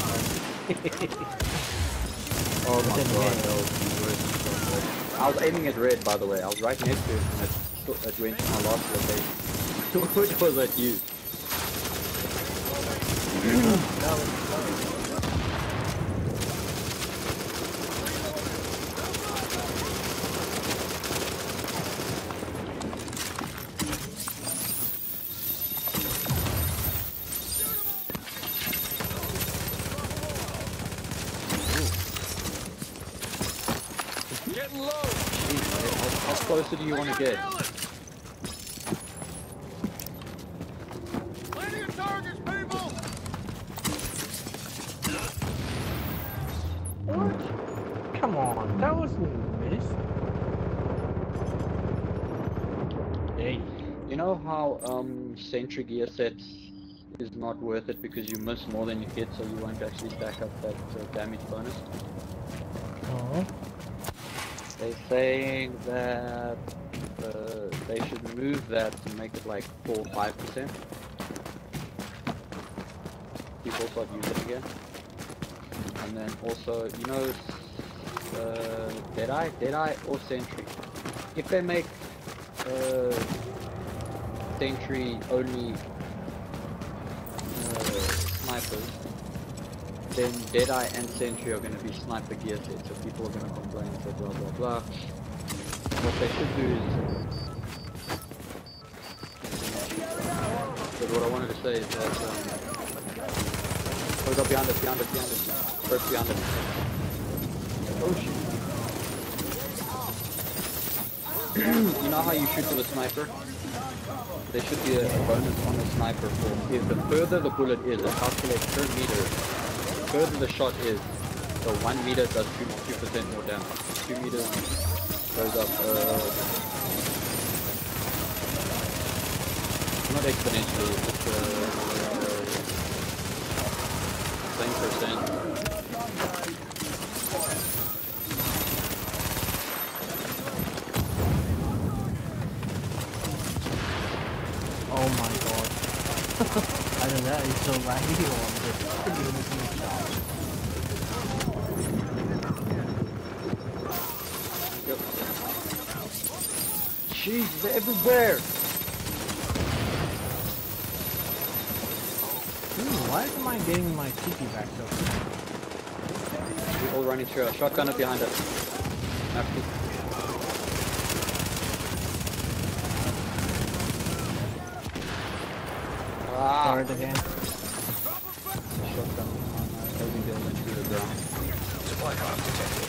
Oh my god, that was the worst. I was aiming at red, by the way. I was right next to it, and it went to my last location. Which was at you. closer do you want to get? What? Come on, that wasn't a miss. Hey. You know how sentry gear sets is not worth it because you miss more than you hit, so you won't actually stack up that damage bonus? They're saying that they should move that to make it like 4 or 5%. People start using it again. And then also, you know, Deadeye or Sentry. If they make Sentry only snipers, then Deadeye and Sentry are going to be sniper gear sets, so people are going to complain and say blah blah blah. What they should do is... But what I wanted to say is that... Oh, we got behind us. First behind us. Oh shoot. You know how you shoot with a sniper? There should be a bonus on the sniper for if the further the bullet is, it calculates per meter. The further the shot is, so 1 meter does 2% more damage. 2 meters goes up, not exponentially, it's same percent. Oh my god. Either that is so laggy or I'm just really missing a shot. Yep. Jeez, they're everywhere! Why am I getting my TP back so quick? We're all running through. A shotgun up behind us. Start again. Shotgun on heavy building to the ground. Supply car detected.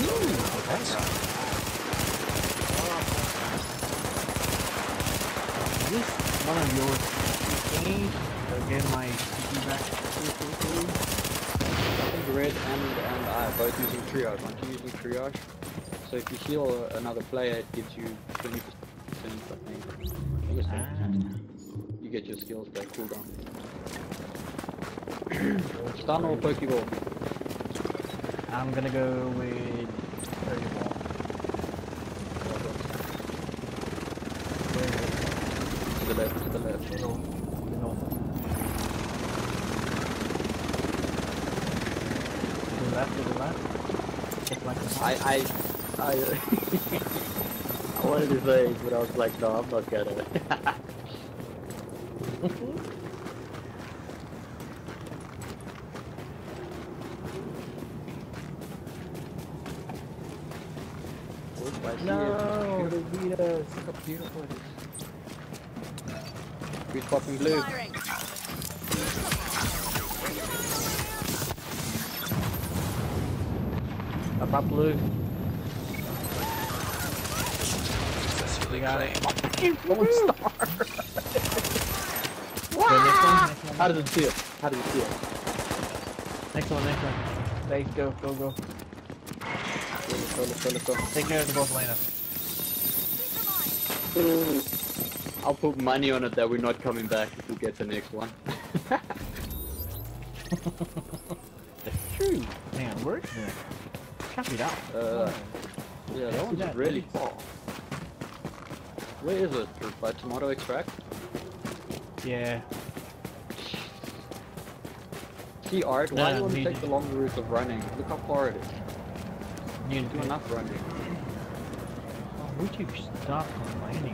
Is this one of your things to get my TP back? I think Red and I are both using triage. Aren't you using triage? So if you heal another player, it gives you 20%, I think. You get your skills back cooldown. Stun or Pokeball? I'm gonna go with Pokeball. To the left, to the left. Middle. To the left. Just like the I I wanted to say, but I was like, no, I'm not gonna. No, they beat us. Look how beautiful it is. Who's popping blue? Up blue. We got it. Gold star. How does it feel? How does it feel? Next one. Let's go. Let's go. Take care of the both laner. I'll put money on it that we're not coming back if we get the next one. That's true. Man, where is it? Can't be that. Yeah, that one's really far. Where is it? By Tomato Extract? Yeah. See, Art, why do you want to need take the long route of running? Look how far it is. You Do enough running. Oh, would you stop complaining,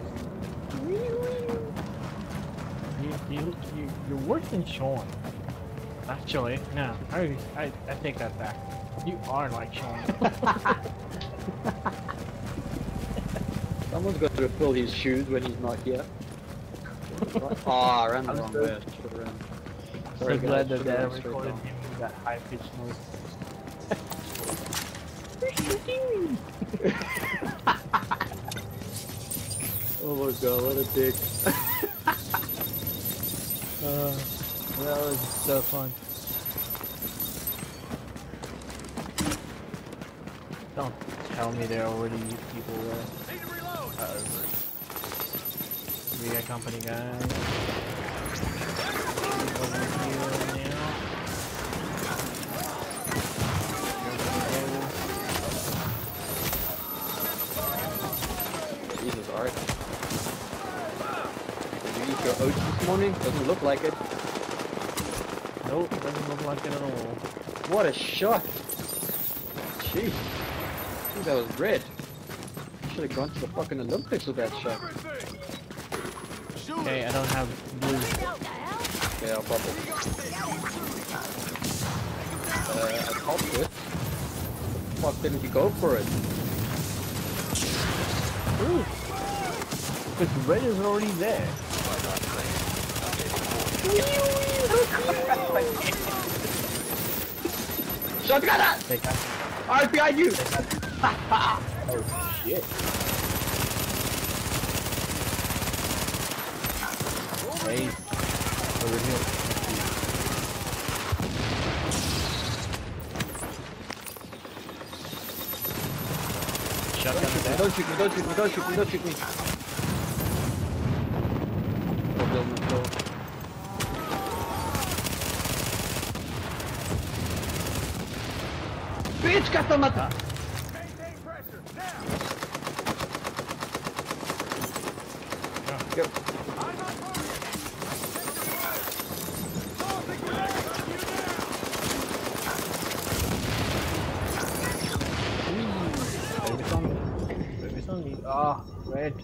please? You're worse than Sean. Actually, no. I take that back. You are like Sean. Someone's got to fill his shoes when he's not here. Oh, I ran the wrong way. I should have ran. So glad that should've Dad ran straight recorded down. him with that high pitched noise. Oh my god, what a dick. That was so fun. Don't tell me there are already people there. We got company, guys. Over here now. Jesus, Art. Did you eat your oats this morning? Doesn't look like it. Nope, doesn't look like it at all. What a shot! Jeez. I think that was red. Should have gone to the fucking Olympics with that shot. Okay, I don't have blue. Okay, I'll pop it. I popped it. Fuck, didn't you go for it? Ooh. Because red is already there. Shotgun! Take that. Alright, behind you! Oh shit. Hey, over here. Shotgun is there. Don't shoot me, don't shoot me, don't shoot me, don't shoot me. Problem with those. Bitch, got mata! Go. Focus on me. Ah, red.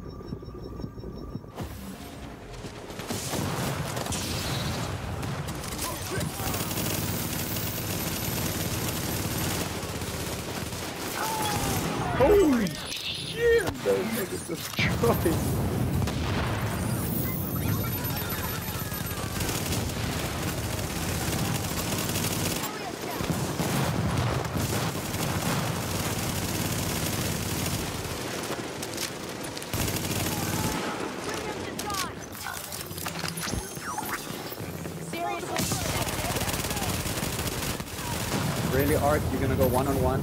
Holy shit! Those niggas destroyed. Really, Art? You're gonna go one-on-one?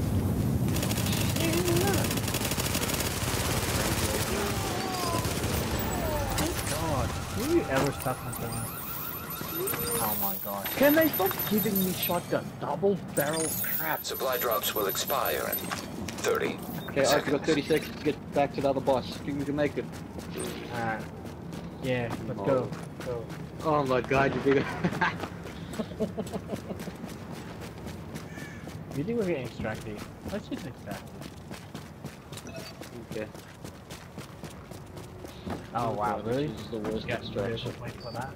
God, will you ever stop something? Oh my god. Can they stop giving me shotgun? Double barrel crap. Supply drops will expire in 30 Okay, Art, you got seconds. 30 seconds to get back to the other boss. Think we can make it? Yeah, let's Oh. go. Go. Oh my god, you bigger. You think we're getting extracted? Let's just extract it. Okay. Oh wow, really? This is the worst Yeah, extraction. just wait for that.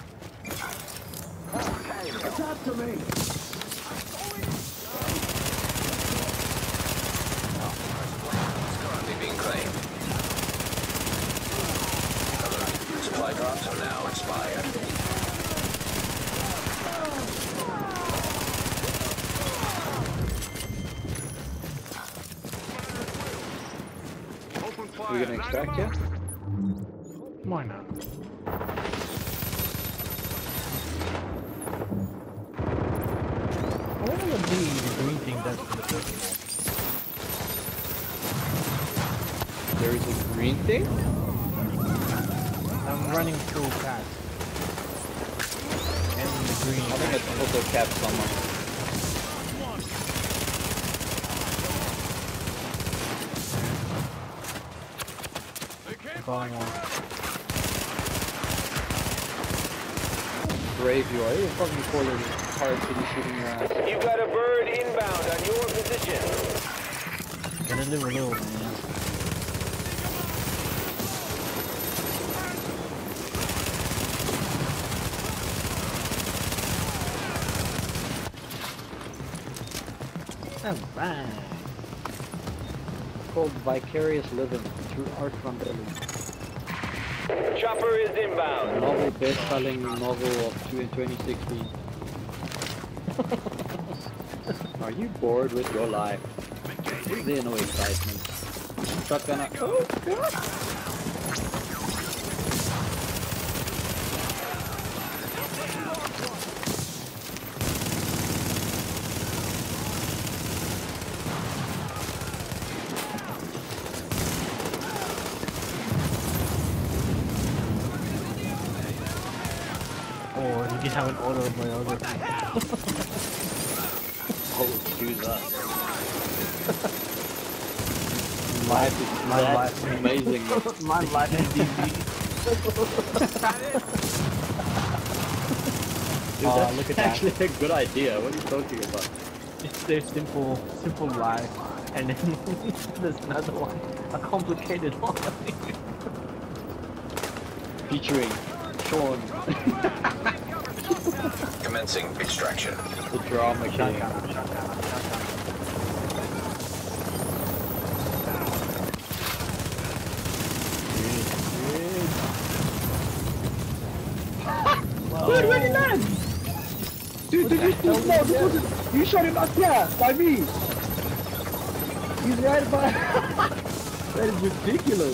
Currently being claimed. Supply drops are now expired. We're gonna extract you? Why not? I wonder what the green thing does to the person. There is a green thing? I'm running full fast. And the green. I think it's also capped somewhere. Falling one. Brave you are. You fucking calling hard to be shooting your ass. You've got a bird inbound on your position. Gotta live a little, man. Alright. Called Vicarious Living through Art Rondelli. Chopper is inbound. Novel best-selling novel of 2016. Are you bored with your life? Is there no excitement? Shotgun. Oh god! can have an order of biography. Oh, excuse us. My life That's amazing. My life is DB. Dude, that's look at that. actually a good idea. What are you talking about? It's their simple life, and then there's another one, a complicated one. Featuring Sean, Commencing extraction. the drama king. Dude, where did he land? Dude, did you still know? You shot him up here, by me. He's right by... That is ridiculous.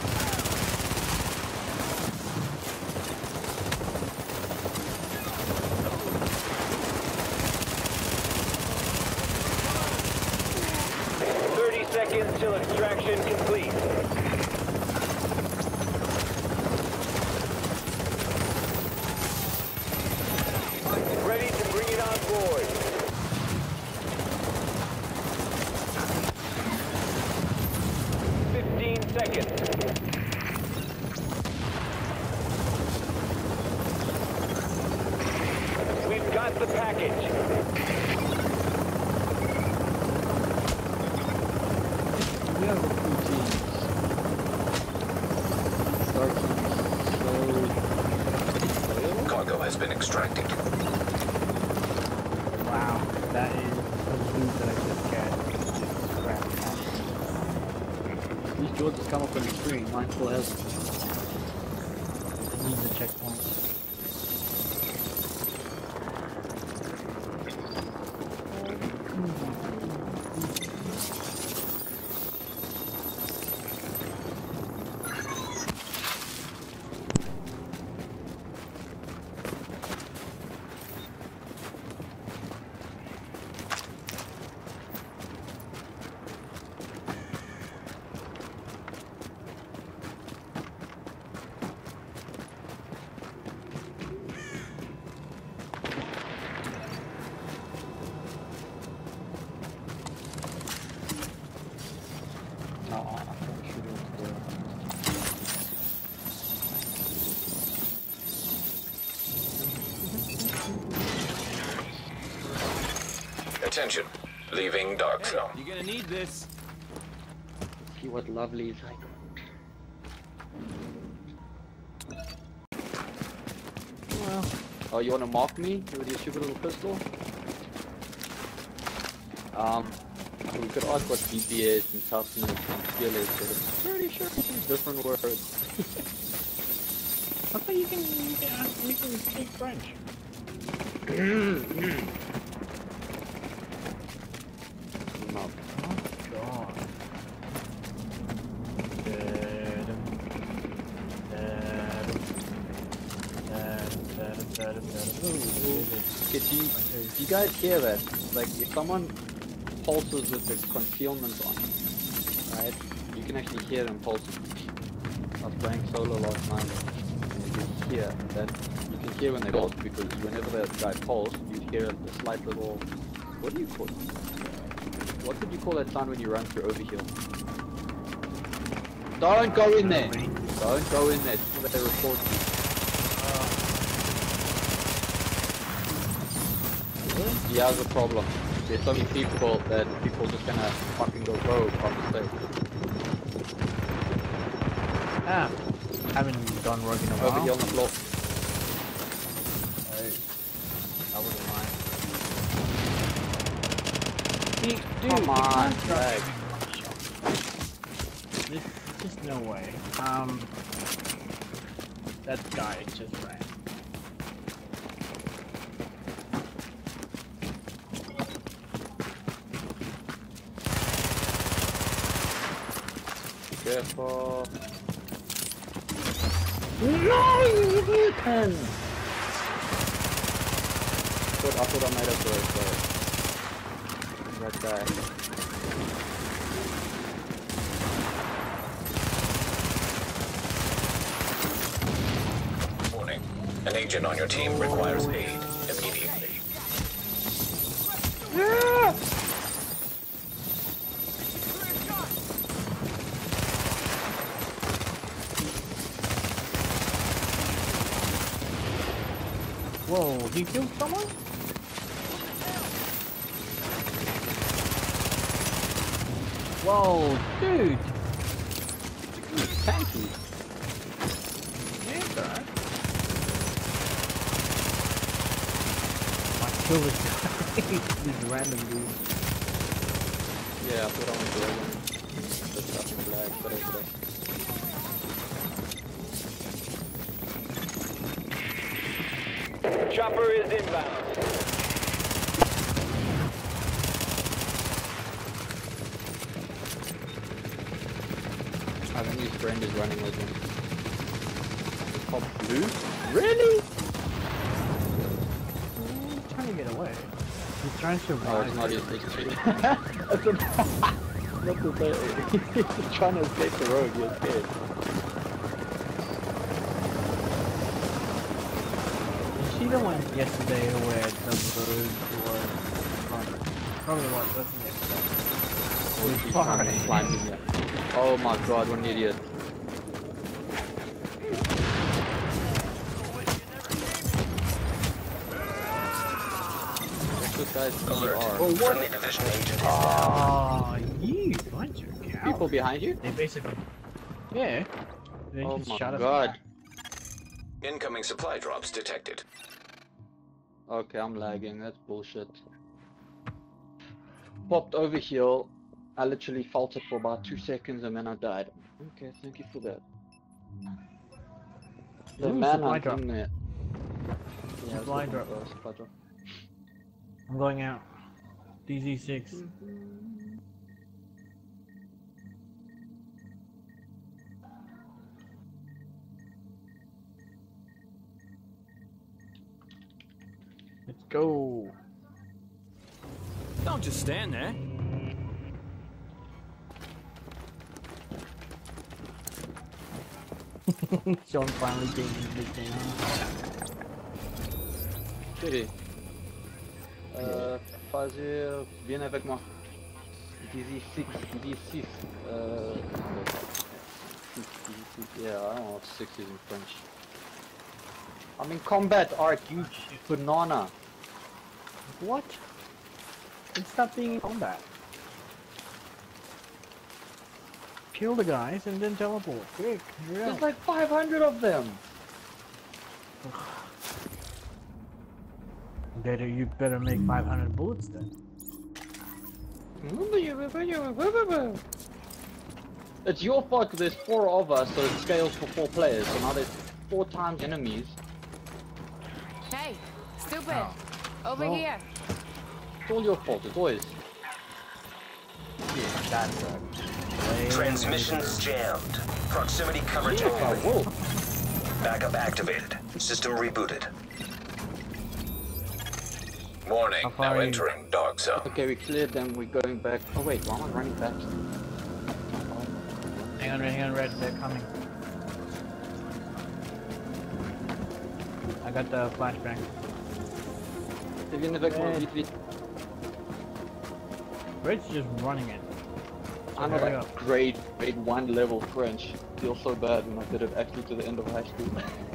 Till extraction complete. Ready to bring it on board. Seconds. We've got the package. We have a few teams. Cargo has been extracted. Wow, that is the loot that I just got. Crap. These Georges come up on the screen, mine still has. It needs a checkpoint. Attention. Leaving dark zone. You're gonna need this. See what lovely is like. Well, oh, you wanna mark me with your stupid little pistol? We could ask what DPS and toughness and skill is, but I'm pretty sure it's different words. I thought you can speak French. No. Oh god. Okay, do you guys hear that? Like, if someone pulses with the concealment on, right, you can actually hear them pulsing. I was playing solo last night, and you can hear that. You can hear when they pulse, because whenever that guy pulsed, you'd hear a slight little, what do you call it? What would you call that sound when you run through overheal? Don't go in there! Don't go in there, it's not that they report you. Yeah, there's a problem. There's so many people that people just gonna fucking go rogue on the stage. Ah, haven't done work in a while. Over here on the floor. I wouldn't mind. Dude, Come on, Greg. There's just no way. That guy just ran. Careful. No, you idiot! I thought I made it so that guy. Warning. An agent on your team requires aid immediately. Yeah! Whoa, he killed someone? Whoa, dude! Tanky. Yeah, it's alright. I killed this guy. This random dude. Yeah, I put on the dragon. Just fucking lag, but it's Chopper is inbound. I think his friend is running with him. Pop blue? Really? He's trying to get away. He's trying to Oh, survive. it's not his cheating. Not to say, he's trying to escape the road, you're scared. You see the one yesterday where the road was probably what wasn't it? He's trying to climb in here. Oh my god, what an idiot. This guy's Alert. are. Friendly division agent is down. Oh, you bunch of cows. People behind you? They basically, yeah. They Oh just my shot us god. back. Incoming supply drops detected. Okay, I'm lagging, that's bullshit. Popped over here, I literally felt it for about 2 seconds and then I died. Okay, thank you for that. The Ooh, man supply I'm drop. in there. Yeah, Supply it's drop. supply drop. I'm going out. DZ6. Let's go. Don't just stand there. Sean finally came in the game. Chérie. Fazer, viens avec moi. DZ6, DZ6. Yeah, I don't know if 6 is in French. I'm in combat, Art, you banana. What? It's stop being in combat. Kill the guys and then teleport. Quick, hurry up. There's like 500 of them. You better make 500 bullets then. It's your fault because there's 4 of us, so it scales for 4 players. So now there's 4 times enemies. Hey, stupid. Oh. Over No. here. It's all your fault, it's always. That's Transmissions jammed. Proximity coverage activated. Whoa. Backup activated. System rebooted. Warning, How far now are you? entering dog zone. Okay, we cleared them, we're going back. Oh wait, why am I running back? hang on, Red, they're coming. I got the flashbang. They viennent avec moi, Red. vite, vite. Red's just running it. I'm hurry like up. grade 1 level French. Feels so bad when I did it actually to the end of high school.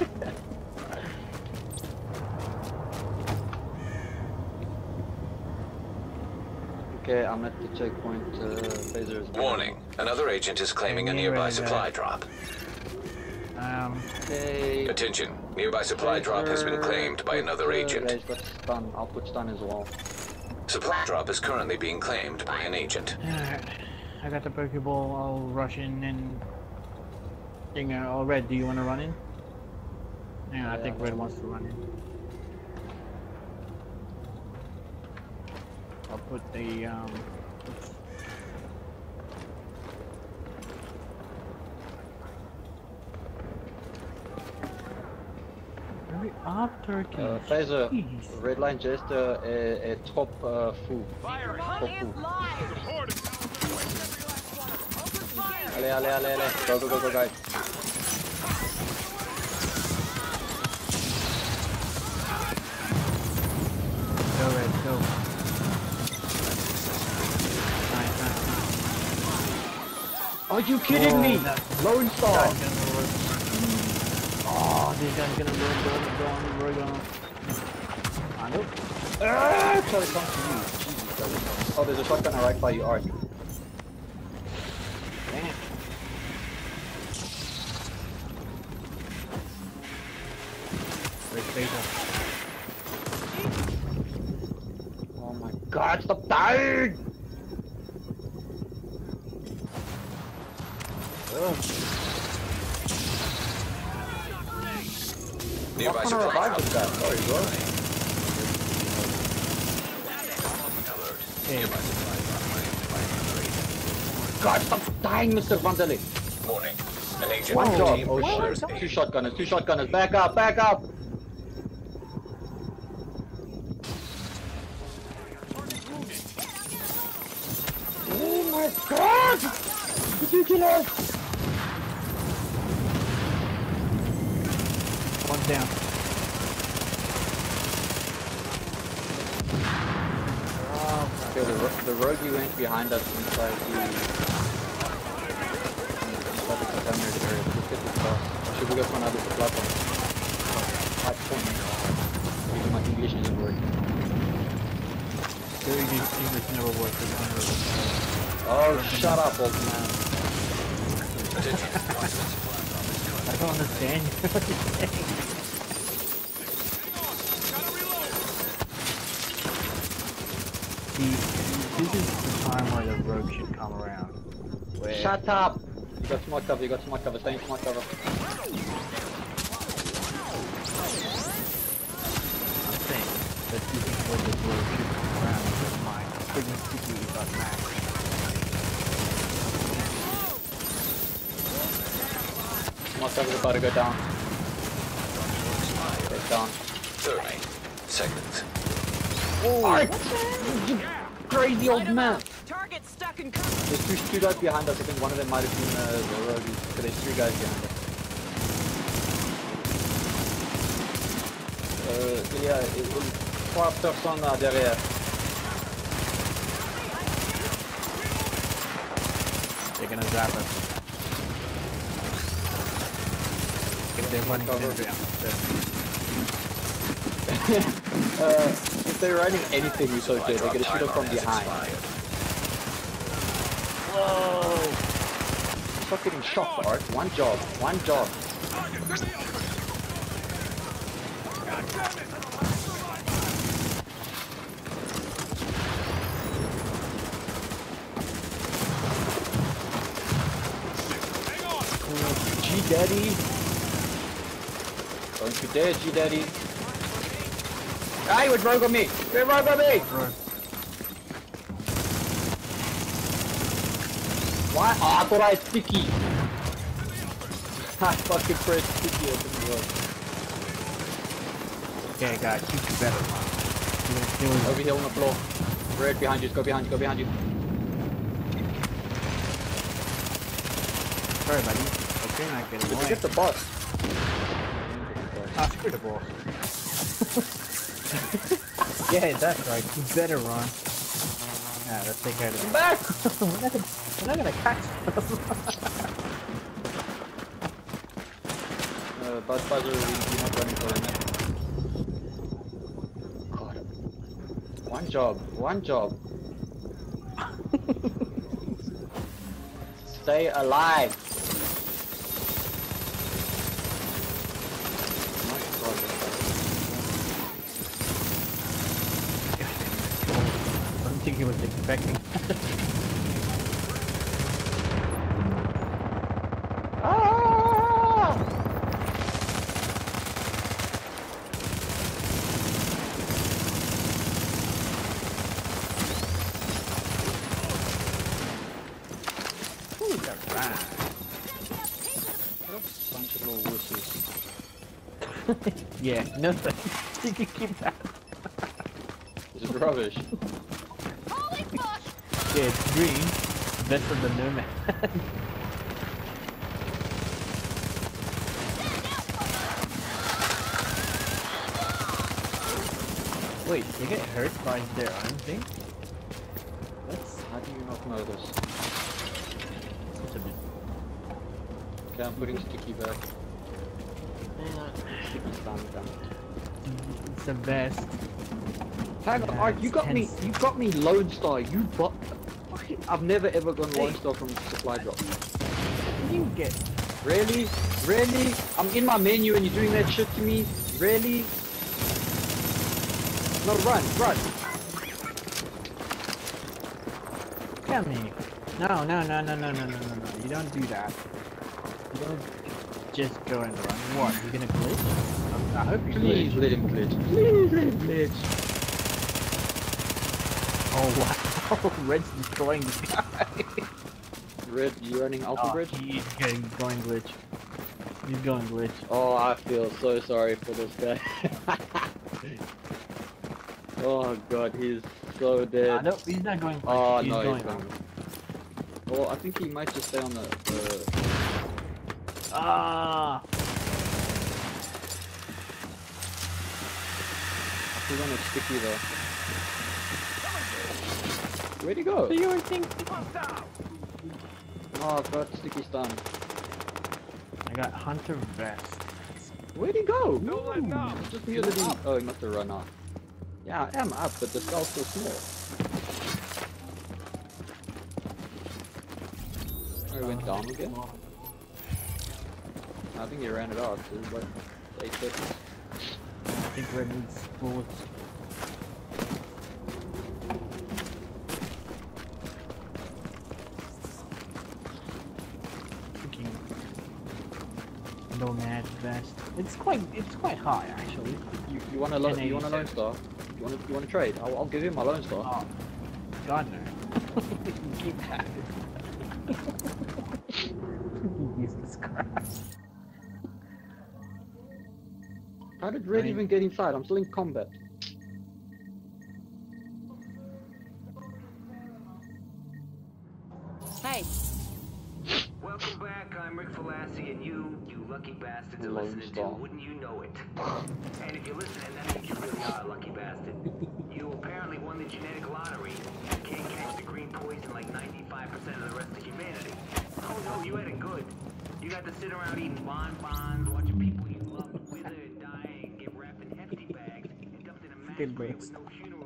Okay, I'm at the checkpoint. Phaser is Warning, another agent is claiming a nearby supply drop. Okay. Attention, nearby supply drop has been claimed by another agent. Yeah, he's got stun. I'll put stun as well. Supply drop is currently being claimed by an agent. Alright. I got the Pokeball, I'll rush in and... Oh, Red, do you want to run in? Yeah, I think Red wants to run in. I'll put the, oops. Hurry up, Turkey. Phaser, Jeez. red line just a top fou. Top fou. Allez, allez, allez, allez. Go, go, go, go, guys. Are you kidding me? Lone Star. Oh, this guy's gonna run. I know. Charlie, come to you. Jesus, Charlie. Oh, there's a shotgun right by you, Art. Damn. Where's Beta? Oh my god, stop dying! Nearby I'm gonna supply revive drop. this guy, sorry, bro. Nearby supply drop. God, stop dying, Mr. Vandelli! Warning. An agent One from job. team Oh requires shit. aid. Two shotgunners. Back up, back up! Oh my god! Ridiculous! One's down. Okay, the rogue went behind us inside the contaminated area. Let's get this fast. Should we go for another supply point? 5 points. Even my English isn't working. English never works. Oh, shut up, old man. I don't understand. See, this is the time where the rogue should come around. Where Shut up! You got smart cover, stay in smart cover. I'm saying that this is where the rogue should come around. Because my freaking CPU is not max. Smart cover's about to go down. It's down. 30 seconds. Oh, you crazy old man! Target stuck in cover. There's two guys behind us. I think one of them might have been the rogues. So there's 3 guys behind us. Il y a 3 personnes là derrière. They're gonna zap us. If they're running If they're running anything, it's okay. They're gonna shoot us from behind. Whoa! Stop getting shot, Art. One job. G-Daddy. Don't you dare, G-Daddy. Ah, you would rogue on me! You rogue on me! What? Oh, I thought I had sticky. I fucking pressed sticky, it didn't work. Okay, guys, you better. Over here on the floor. Red behind you, go behind you. Sorry, buddy. Okay, not getting Did you away. get the boss? Ah, screw the ball. Yeah, that's right. You better run. Ah, let's take care of it. Back! We're not gonna catch them. Buzz Buzzer, you're not running for him. God. One job. Stay alive. I don't think he was expecting. Bunch of little wusses. Yeah, no, you can keep that. This is rubbish. Yeah, it's green. Best of the nomad. Wait, you get hurt by their own thing? How do you not know this? It's a bit Okay, I'm putting sticky back. Sticky stun down. It's the best. Hang on, Yeah, Art, you it's got me. tense. You got me Lone Star. You bought. I've never ever gone Lone Star from supply drop. You get. Really? Really? I'm in my menu and you're doing that shit to me? Really? No, run, run. Come here. No. You don't do that. You don't just go and run. What? You're gonna glitch? I hope you Please glitch. let him glitch. Please let him glitch. Oh wow. Red's destroying this guy. Red, you running Alpha Oh, Bridge? he's going glitch. He's going glitch. Oh, I feel so sorry for this guy. Oh god, he's so dead. No, he's not going glitch. Oh he's no, going he's going. Well, I think he might just stay on the. Ah! He's on a sticky though. Where'd he go? So you would think. Oh, I've got sticky stun. I got Hunter Vest. Where'd he go? Ooh. Just near the D. Oh, he must have run off. Yeah, I am up, but the skull's so small. Oh, he went down again? I think he ran it out, so it's like 8 seconds. I think Red needs bullets. Nomad Vest. It's quite high actually. You want a Lone Star? You want to trade? I'll give you my Lone Star. Oh, God no. Keep that. Jesus Christ. How did Red even get inside? I'm still in combat. Hey, Welcome back, I'm Rick Falassi, and you lucky bastards are Lone listening to, Star. wouldn't you know it? And if you're listening, that means you really are a lucky bastard. You apparently won the genetic lottery, and can't catch the green poison like 95% of the rest of humanity. Oh no, you had it good. You got to sit around eating bonbons, watching people you love wither and die, and get wrapped in hefty bags, and dumped in a mass Good grave breaks. with no funeral